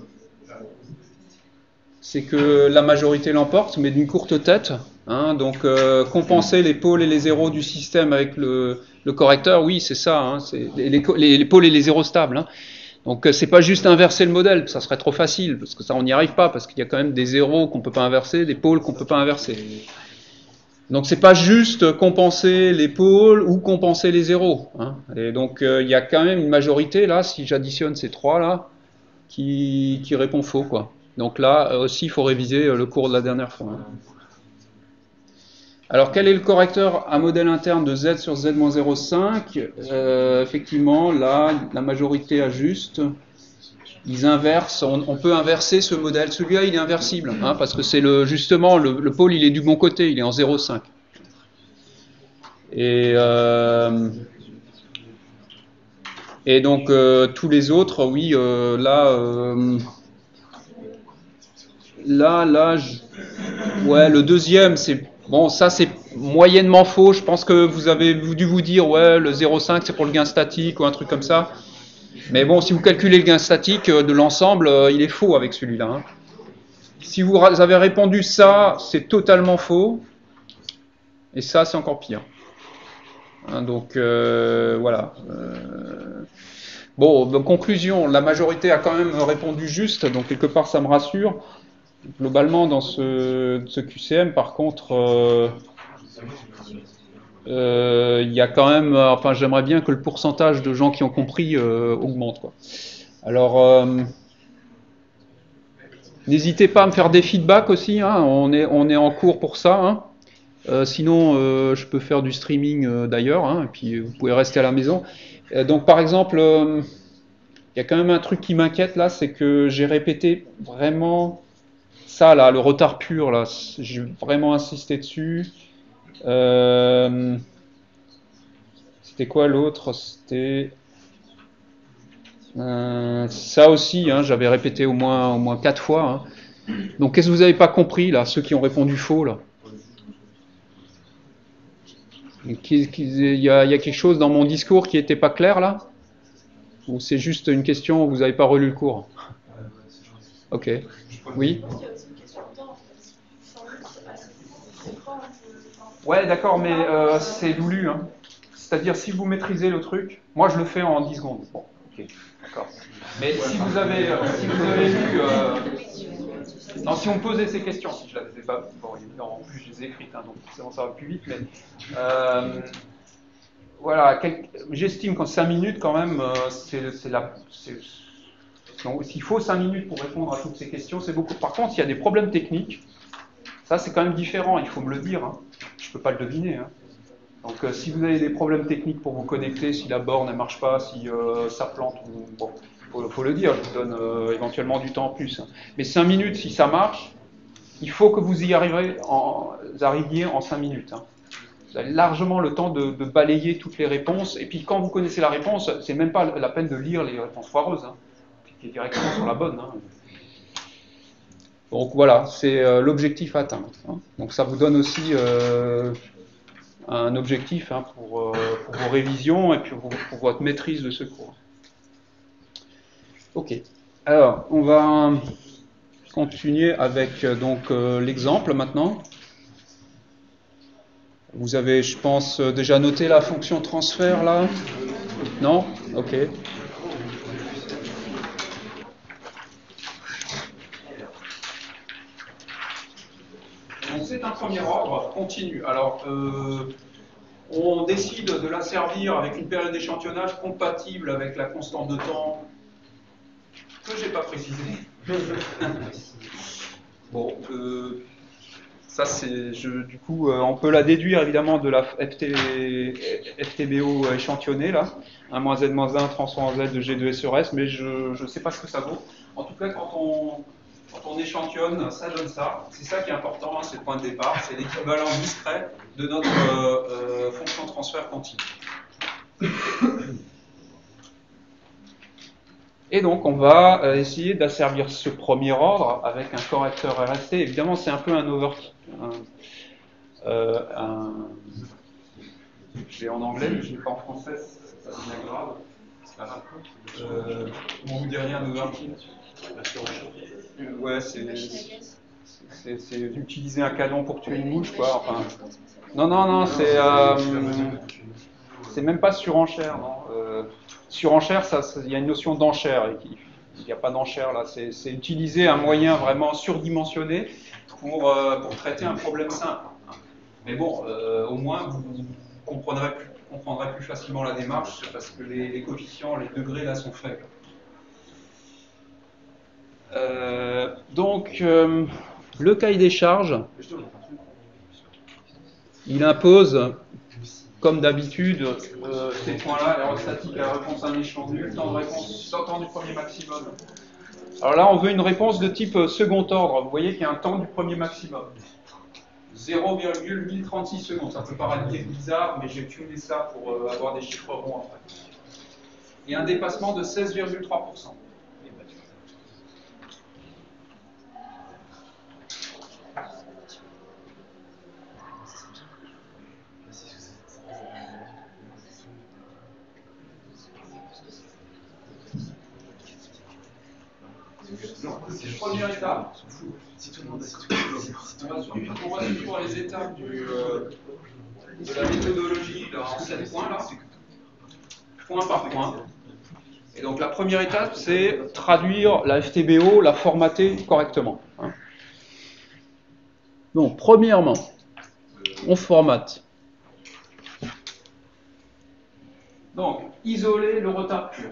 c'est que la majorité l'emporte, mais d'une courte tête. Hein, donc compenser les pôles et les zéros du système avec le correcteur, oui, c'est ça. Hein, c'est les pôles et les zéros stables. Hein. Donc c'est pas juste inverser le modèle, ça serait trop facile, parce que ça on n'y arrive pas, parce qu'il y a quand même des zéros qu'on peut pas inverser, des pôles qu'on peut pas inverser. Donc c'est pas juste compenser les pôles ou compenser les zéros. Hein. Et donc il y a quand même une majorité là, si j'additionne ces trois là, qui répond faux quoi. Donc là aussi il faut réviser le cours de la dernière fois. Hein. Alors quel est le correcteur à modèle interne de z sur z-0,5 effectivement là la majorité ajuste. Ils inversent, on peut inverser ce modèle. Celui-là, il est inversible, hein, parce que c'est justement le pôle, il est du bon côté, il est en 0,5. Et donc tous les autres, oui, ouais, le deuxième, c'est bon, ça c'est moyennement faux. Je pense que vous avez dû vous dire, ouais, le 0,5 c'est pour le gain statique ou un truc comme ça. Mais bon, si vous calculez le gain statique de l'ensemble, il est faux avec celui-là. Hein. Si vous avez répondu ça, c'est totalement faux. Et ça, c'est encore pire. Hein, donc, voilà. Bon, donc, conclusion, la majorité a quand même répondu juste, donc quelque part, ça me rassure. Globalement, dans ce QCM, par contre... il y a quand même, enfin j'aimerais bien que le pourcentage de gens qui ont compris augmente quoi. Alors n'hésitez pas à me faire des feedbacks aussi, hein, on est en cours pour ça. Hein. Sinon je peux faire du streaming d'ailleurs, hein, et puis vous pouvez rester à la maison. Donc par exemple, il y a quand même un truc qui m'inquiète là, c'est que j'ai répété vraiment ça là, le retard pur là, j'ai vraiment insisté dessus. C'était quoi l'autre? C'était ça aussi, hein, j'avais répété au moins 4 fois. Hein. Donc qu'est-ce que vous n'avez pas compris là, ceux qui ont répondu faux là? Il y a quelque chose dans mon discours qui n'était pas clair là? Ou c'est juste une question où vous n'avez pas relu le cours? Ok. Oui. Ouais, d'accord, mais c'est voulu. Hein. C'est-à-dire, si vous maîtrisez le truc, moi je le fais en 10 secondes. Bon, ok, d'accord. Mais si vous avez lu... non, si on me posait ces questions, si je ne les ai pas... Bon, en plus, je les ai écrites, hein, donc forcément ça va plus vite, mais... voilà, j'estime qu'en 5 minutes, quand même, s'il faut 5 minutes pour répondre à toutes ces questions, c'est beaucoup. Par contre, s'il y a des problèmes techniques, ça c'est quand même différent, il faut me le dire. Hein. Je ne peux pas le deviner. Hein. Donc si vous avez des problèmes techniques pour vous connecter, si la borne ne marche pas, si ça plante, bon, faut le dire, je vous donne éventuellement du temps en plus. Hein. Mais 5 minutes, si ça marche, il faut que vous y arriviez en 5 minutes. Hein. Vous avez largement le temps de balayer toutes les réponses. Et puis quand vous connaissez la réponse, c'est même pas la peine de lire les réponses foireuses. Hein. Cliquez directement sur la bonne. Hein. Donc voilà, c'est l'objectif à atteindre. Hein. Donc ça vous donne aussi un objectif hein, pour vos révisions et puis pour votre maîtrise de ce cours. Ok. Alors, on va continuer avec donc l'exemple maintenant. Vous avez, je pense, déjà noté la fonction transfert là? Non? Ok. Donc c'est un premier ordre continu. Alors, on décide de la servir avec une période d'échantillonnage compatible avec la constante de temps que j'ai pas précisé. Bon, ça c'est, du coup, on peut la déduire évidemment de la FTBO échantillonnée là, 1 moins z moins 1 transform z de G2 S sur S, mais je ne sais pas ce que ça vaut. En tout cas, quand on échantillonne, ça donne ça. C'est ça qui est important, hein, c'est le point de départ, c'est l'équivalent discret de notre fonction transfert continu. Et donc, on va essayer d'asservir ce premier ordre avec un correcteur RST. Évidemment, c'est un peu un overkill. Je l'ai en anglais, mais je ne l'ai pas en français, ça devient grave. On vous dit rien, Novartine. Ouais, c'est utiliser un canon pour tuer une mouche, quoi. Enfin, non, c'est même pas surenchère, non. Surenchère, il y a une notion d'enchère. Il n'y a pas d'enchère là. C'est utiliser un moyen vraiment surdimensionné pour traiter un problème simple. Mais bon, au moins vous comprendrez plus facilement la démarche parce que les coefficients, les degrés là sont faibles. Donc, le cahier des charges, il impose, comme d'habitude, ces points-là, erreur statique à la réponse à un échelon nul, temps de réponse, temps du premier maximum. Alors là, on veut une réponse de type second ordre. Vous voyez qu'il y a un temps du premier maximum. 0,1036 secondes. Ça peut paraître bizarre, mais j'ai tuné ça pour avoir des chiffres ronds après. Et un dépassement de 16,3%. Première étape, on va suivre les étapes de la méthodologie en 7 points là, point par point. Et donc la première étape, c'est traduire la FTBO, la formater correctement. Donc premièrement, on formate. Donc isoler le retard pur.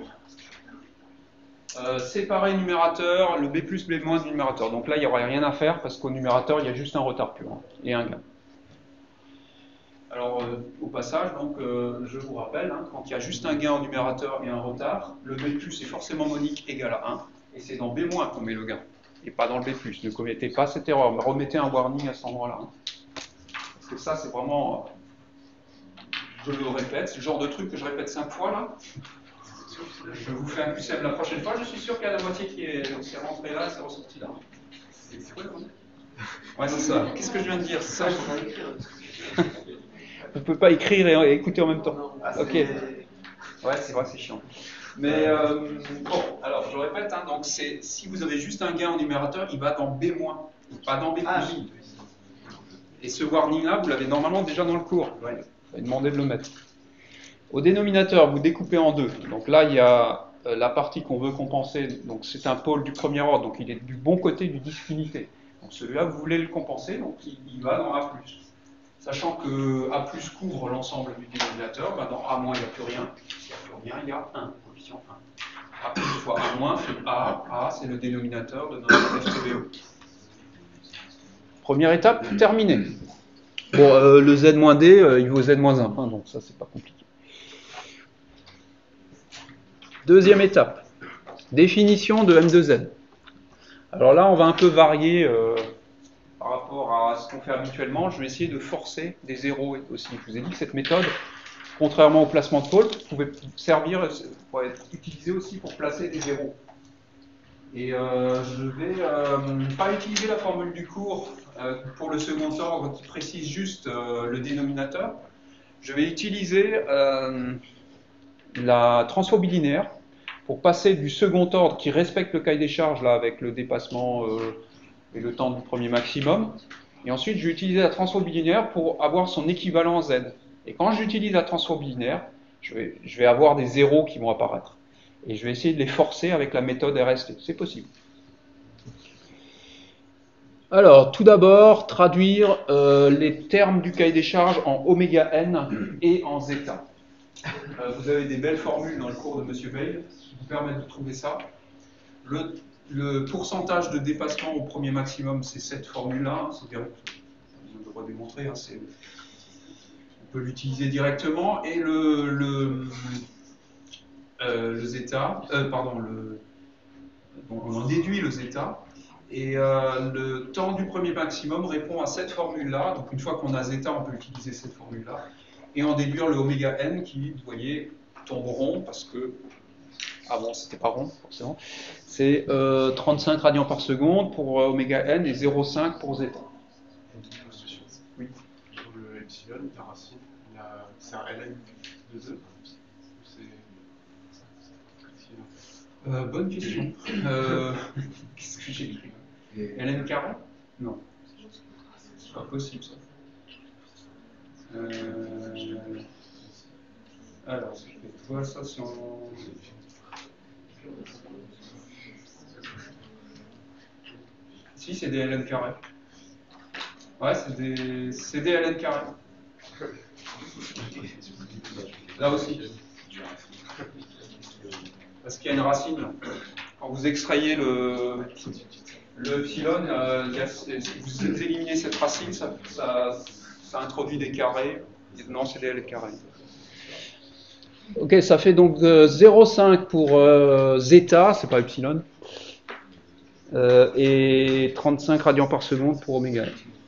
Séparer le numérateur, le B+, B- du numérateur. Donc là, il n'y aurait rien à faire parce qu'au numérateur, il y a juste un retard pur et un gain. Alors, au passage, donc, je vous rappelle, quand il y a juste un gain au numérateur et un retard, le B+ est forcément monique égal à 1, et c'est dans B- qu'on met le gain, et pas dans le B+. Ne commettez pas cette erreur, remettez un warning à cet endroit-là. Parce que ça, c'est vraiment, je le répète, c'est le genre de truc que je répète 5 fois, là. Je vous fais un QCM la prochaine fois, je suis sûr qu'il y a la moitié qui est rentrée là, c'est ressorti là. C'est quoi, ouais, c'est ça. Qu'est-ce que je viens de dire? Ça, on ne peut pas écrire et écouter en même temps. Ok. Ouais, c'est vrai, c'est chiant. Mais bon, alors je répète, donc si vous avez juste un gain en numérateur, il va dans B-, pas dans B+. Et ce warning-là, vous l'avez normalement déjà dans le cours. Vous allez demander de le mettre. Au dénominateur, vous découpez en deux. Donc là, il y a la partie qu'on veut compenser. Donc c'est un pôle du premier ordre, donc il est du bon côté du disque unité. Donc celui-là, vous voulez le compenser, donc il va dans A+. Sachant que A+ couvre l'ensemble du dénominateur, ben dans A-, il n'y a plus rien. S'il n'y a plus rien, il y a 1, coefficient 1. A+ fois A-, fait A c'est le dénominateur de notre FTBO. Première étape, terminée. Bon, le Z-D, il vaut Z-1, donc ça, c'est pas compliqué. Deuxième étape, définition de M2Z. Alors là, on va un peu varier par rapport à ce qu'on fait habituellement. Je vais essayer de forcer des zéros aussi. Je vous ai dit que cette méthode, contrairement au placement de pôle, pouvait être utilisée aussi pour placer des zéros. Et je ne vais pas utiliser la formule du cours pour le second ordre qui précise juste le dénominateur. Je vais utiliser la transphobie pour passer du second ordre qui respecte le cahier des charges là, avec le dépassement et le temps du premier maximum. Et ensuite, je vais utiliser la transphobie pour avoir son équivalent Z. Et quand j'utilise la transphobie je vais avoir des zéros qui vont apparaître. Et je vais essayer de les forcer avec la méthode RST. C'est possible. Alors, tout d'abord, traduire les termes du cahier des charges en ωn et en zeta. Vous avez des belles formules dans le cours de M. Veil qui vous permettent de trouver ça. Le pourcentage de dépassement au premier maximum, c'est cette formule-là. C'est direct. Je ne dois pas démontrer. On peut l'utiliser directement. Et le zeta, on en déduit le zeta. Et le temps du premier maximum répond à cette formule-là. Donc une fois qu'on a zeta, on peut utiliser cette formule-là. Et en déduire le ωn qui, vous voyez, tombe rond parce que... Ah bon, c'était pas rond, forcément. C'est 35 radians par seconde pour ωn et 0,5 pour zeta. Oui. Pour le epsilon, la racine, c'est un ln de 2. Bonne question. Qu'est-ce que j'ai écrit? ln carré? Non. C'est pas possible ça. Alors, je vois ça sur. Si, c'est des ln carré. Ouais, c'est des ln carré. Là aussi. Parce qu'il y a une racine. Quand vous extrayez le epsilon, vous éliminez cette racine, ça introduit des carrés. Non, c'est des ln carrés. Ok, ça fait donc 0,5 pour zeta, c'est pas epsilon, et 35 radians par seconde pour oméga.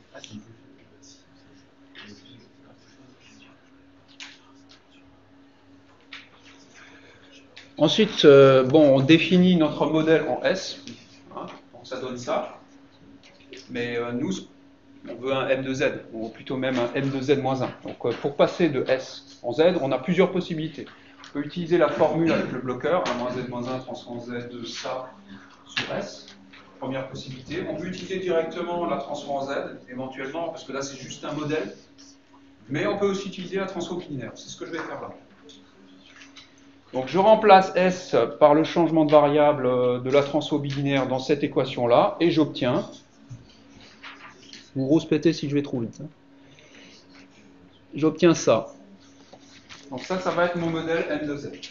Ensuite, on définit notre modèle en S. Hein, donc ça donne ça. Mais nous, on veut un M de Z, ou plutôt même un M de Z moins 1. Donc pour passer de S en Z, on a plusieurs possibilités. On peut utiliser la formule avec le bloqueur, 1 moins Z moins 1 transform Z de ça sur S. Première possibilité. On peut utiliser directement la transform en Z, éventuellement, parce que là c'est juste un modèle. Mais on peut aussi utiliser la transform binaire. C'est ce que je vais faire là. Donc je remplace S par le changement de variable de la transform binaire dans cette équation-là, et j'obtiens. Vous rouspétez si je vais trop vite. J'obtiens ça. Donc ça va être mon modèle M de Z.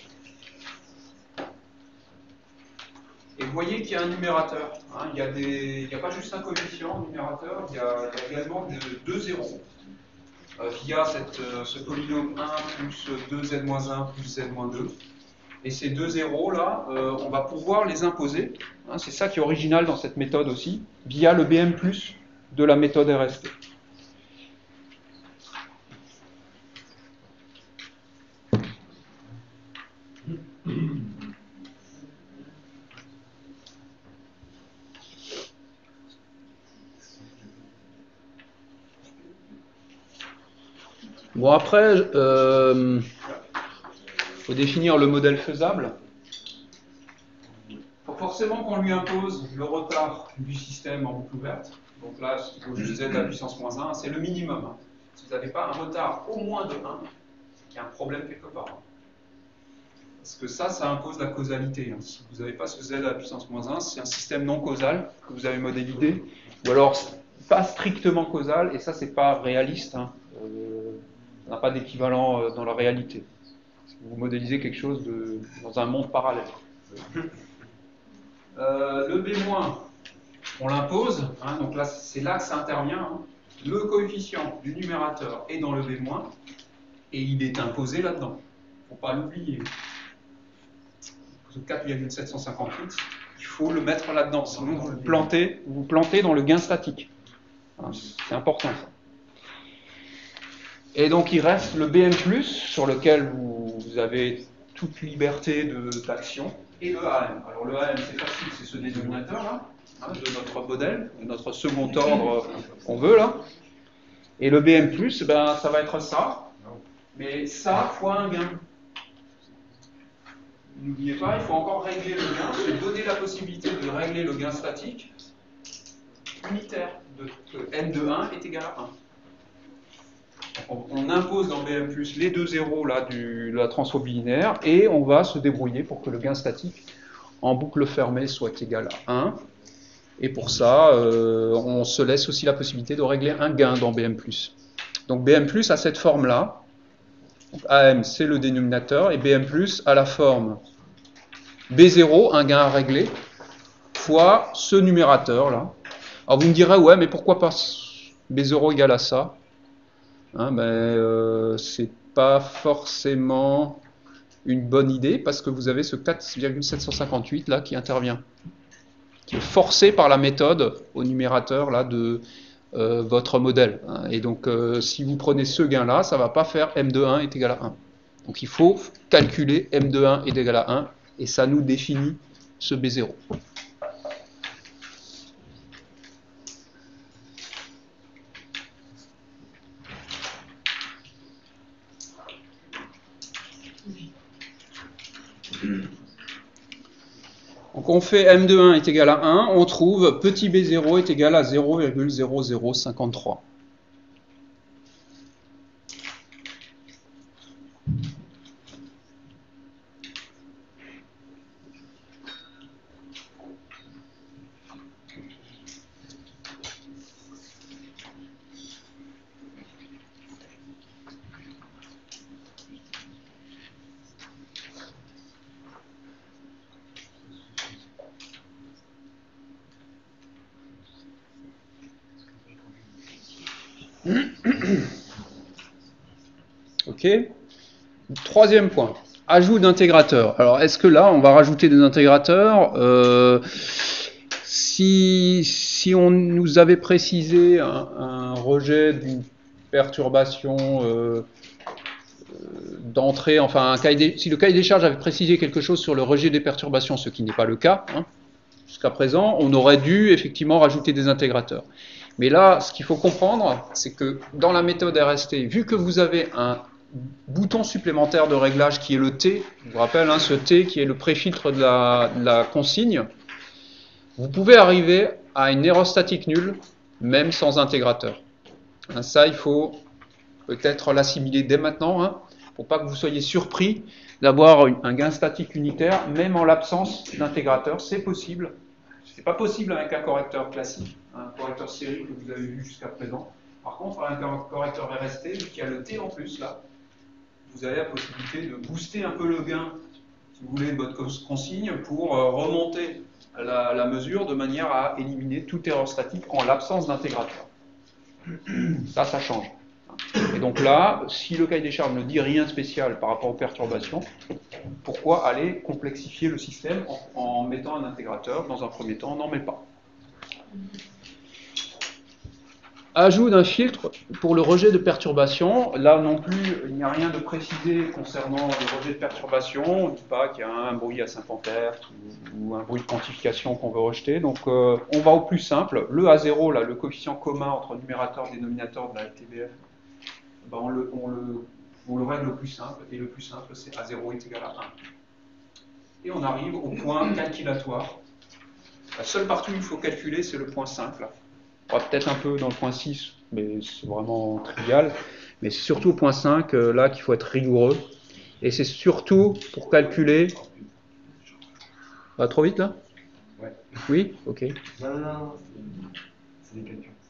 Et vous voyez qu'il y a un numérateur. Hein, il n'y a pas juste un coefficient numérateur, il y a également deux zéros. Via ce polynôme 1 plus 2z-1 plus z-2. Et ces deux zéros là, on va pouvoir les imposer. Hein, c'est ça qui est original dans cette méthode aussi, via le BM+ de la méthode RST. Bon, après, faut définir le modèle faisable. Faut forcément qu'on lui impose le retard du système en boucle ouverte. Donc là, il faut juste z à la puissance moins 1, c'est le minimum. Hein. Si vous n'avez pas un retard au moins de 1, il y a un problème quelque part. Hein. Parce que ça impose la causalité. Hein. Si vous n'avez pas ce z à la puissance moins 1, c'est un système non causal que vous avez modélisé, ou alors pas strictement causal, et ça, c'est pas réaliste. Hein. Ça n'a pas d'équivalent dans la réalité. Vous modélisez quelque chose dans un monde parallèle. Le B-, on l'impose, hein, donc là, c'est là que ça intervient. Hein. Le coefficient du numérateur est dans le B-, et il est imposé là-dedans. Il ne faut pas l'oublier. 4,758, il faut le mettre là-dedans, sinon vous plantez dans le gain statique. Hein, c'est important ça. Et donc il reste le BM+, sur lequel vous avez toute liberté d'action, et le AM. Alors le AM, c'est facile, c'est ce dénominateur-là, hein, de notre modèle, de notre second ordre qu'on veut là. Et le BM+, ça va être ça, mais ça fois un gain. N'oubliez pas, il faut encore régler le gain, se donner la possibilité de régler le gain statique unitaire, que n de 1 est égal à 1. On impose dans BM+, les deux zéros là, de la transform binaire, et on va se débrouiller pour que le gain statique en boucle fermée soit égal à 1. Et pour ça, on se laisse aussi la possibilité de régler un gain dans BM+. Donc BM+ a cette forme-là. Donc AM, c'est le dénominateur, et BM+, a la forme B0, un gain à régler, fois ce numérateur-là. Alors vous me direz, ouais, mais pourquoi pas B0 égale à ça? Hein, c'est pas forcément une bonne idée, parce que vous avez ce 4,758 là qui intervient, qui est forcé par la méthode au numérateur là, de votre modèle. Hein. Et donc, si vous prenez ce gain-là, ça ne va pas faire M de 1 est égal à 1. Donc, il faut calculer M de 1 est égal à 1, et ça nous définit ce B0. Donc on fait m de 1 est égal à 1, on trouve petit b0 est égal à 0,0053. Ok. Troisième point, ajout d'intégrateurs. Alors, est-ce que là, on va rajouter des intégrateurs si on nous avait précisé un rejet d'une perturbation d'entrée, enfin, si le cahier des charges avait précisé quelque chose sur le rejet des perturbations, ce qui n'est pas le cas, hein, jusqu'à présent, on aurait dû effectivement rajouter des intégrateurs. Mais là, ce qu'il faut comprendre, c'est que dans la méthode RST, vu que vous avez un bouton supplémentaire de réglage qui est le T, je vous rappelle, hein, ce T qui est le préfiltre de la consigne, vous pouvez arriver à une aérostatique nulle, même sans intégrateur. Hein, ça, il faut peut-être l'assimiler dès maintenant, hein, pour pas que vous soyez surpris d'avoir un gain statique unitaire, même en l'absence d'intégrateur. C'est possible. C'est pas possible avec un correcteur classique, un correcteur série que vous avez vu jusqu'à présent. Par contre, avec un correcteur RST, vu qu'il y a le T en plus là, vous avez la possibilité de booster un peu le gain, si vous voulez, de votre consigne pour remonter la mesure de manière à éliminer toute erreur statique en l'absence d'intégrateur. Ça change. Et donc là, si le cahier des charges ne dit rien de spécial par rapport aux perturbations, pourquoi aller complexifier le système en mettant un intégrateur? Dans un premier temps, on n'en met pas. Ajout d'un filtre pour le rejet de perturbation. Là non plus, il n'y a rien de précisé concernant le rejet de perturbation. On ne dit pas qu'il y a un bruit à 50 Hz ou un bruit de quantification qu'on veut rejeter. Donc on va au plus simple. Le A0, là, le coefficient commun entre numérateur et dénominateur de la LTBF, ben on le règle au plus simple. Et le plus simple, c'est A0 est égal à 1. Et on arrive au point calculatoire. La seule partie où il faut calculer, c'est le point 5. Là. On va peut-être un peu dans le point 6, mais c'est vraiment trivial. Mais c'est surtout au point 5, là, qu'il faut être rigoureux. Et c'est surtout pour calculer... Va trop vite, là? Ouais. Oui? Ok. Non, c'est des calculs.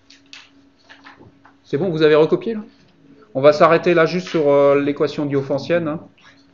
C'est bon, vous avez recopié, là? On va s'arrêter là juste sur l'équation diophantienne. Hein.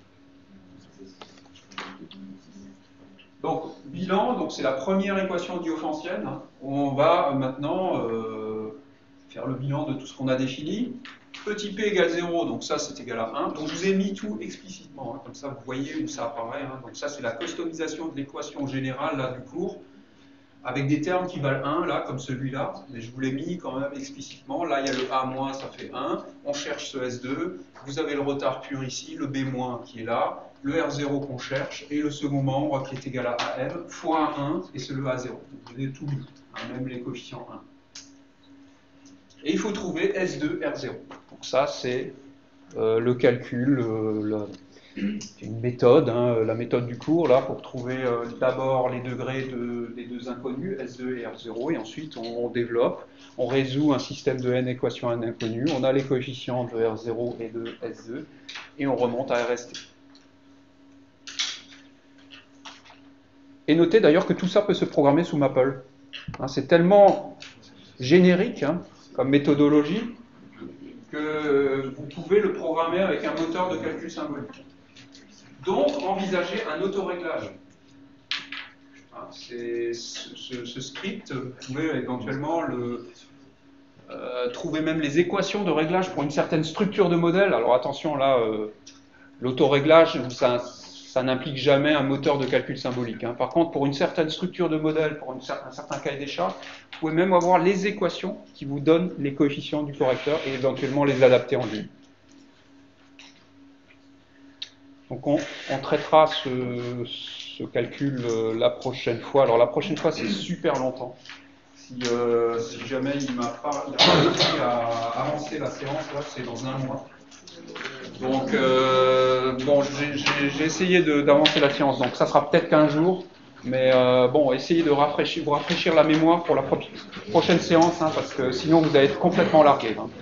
Donc, bilan, donc c'est la première équation diophantienne. On va maintenant faire le bilan de tout ce qu'on a défini. Petit p égale 0, donc ça c'est égal à 1. Donc je vous ai mis tout explicitement, hein, comme ça vous voyez où ça apparaît. Hein. Donc ça c'est la customisation de l'équation générale là, du cours, avec des termes qui valent 1, là, comme celui-là, mais je vous l'ai mis quand même explicitement. Là il y a le A-, ça fait 1. On cherche ce S2. Vous avez le retard pur ici, le B- qui est là. Le R0 qu'on cherche, et le second membre qui est égal à AM, fois 1, et c'est le A0. Vous avez tout mis, hein, même les coefficients 1. Et il faut trouver S2, R0. Donc ça, c'est le calcul, une méthode, hein, la méthode du cours, là, pour trouver d'abord les degrés des deux inconnus, S2 et R0, et ensuite on développe, on résout un système de n équations à n inconnues, on a les coefficients de R0 et de S2, et on remonte à RST. Et notez d'ailleurs que tout ça peut se programmer sous Maple. Hein, c'est tellement générique hein, comme méthodologie que vous pouvez le programmer avec un moteur de calcul symbolique. Donc, envisagez un autoréglage. Hein, ce script, vous pouvez éventuellement trouver même les équations de réglage pour une certaine structure de modèle. Alors attention, là, l'autoréglage, ça n'implique jamais un moteur de calcul symbolique. Hein. Par contre, pour une certaine structure de modèle, pour un certain cahier des charges, vous pouvez même avoir les équations qui vous donnent les coefficients du correcteur et éventuellement les adapter en ligne. Donc on traitera ce calcul la prochaine fois. Alors la prochaine fois, c'est super longtemps. Si jamais il m'a pas réussi à avancer la séance, là, c'est dans un mois. Donc, bon, j'ai essayé d'avancer la séance, donc ça sera peut-être qu'un jour. Mais bon, essayez de vous rafraîchir la mémoire pour la prochaine séance, hein, parce que sinon vous allez être complètement largué. Hein.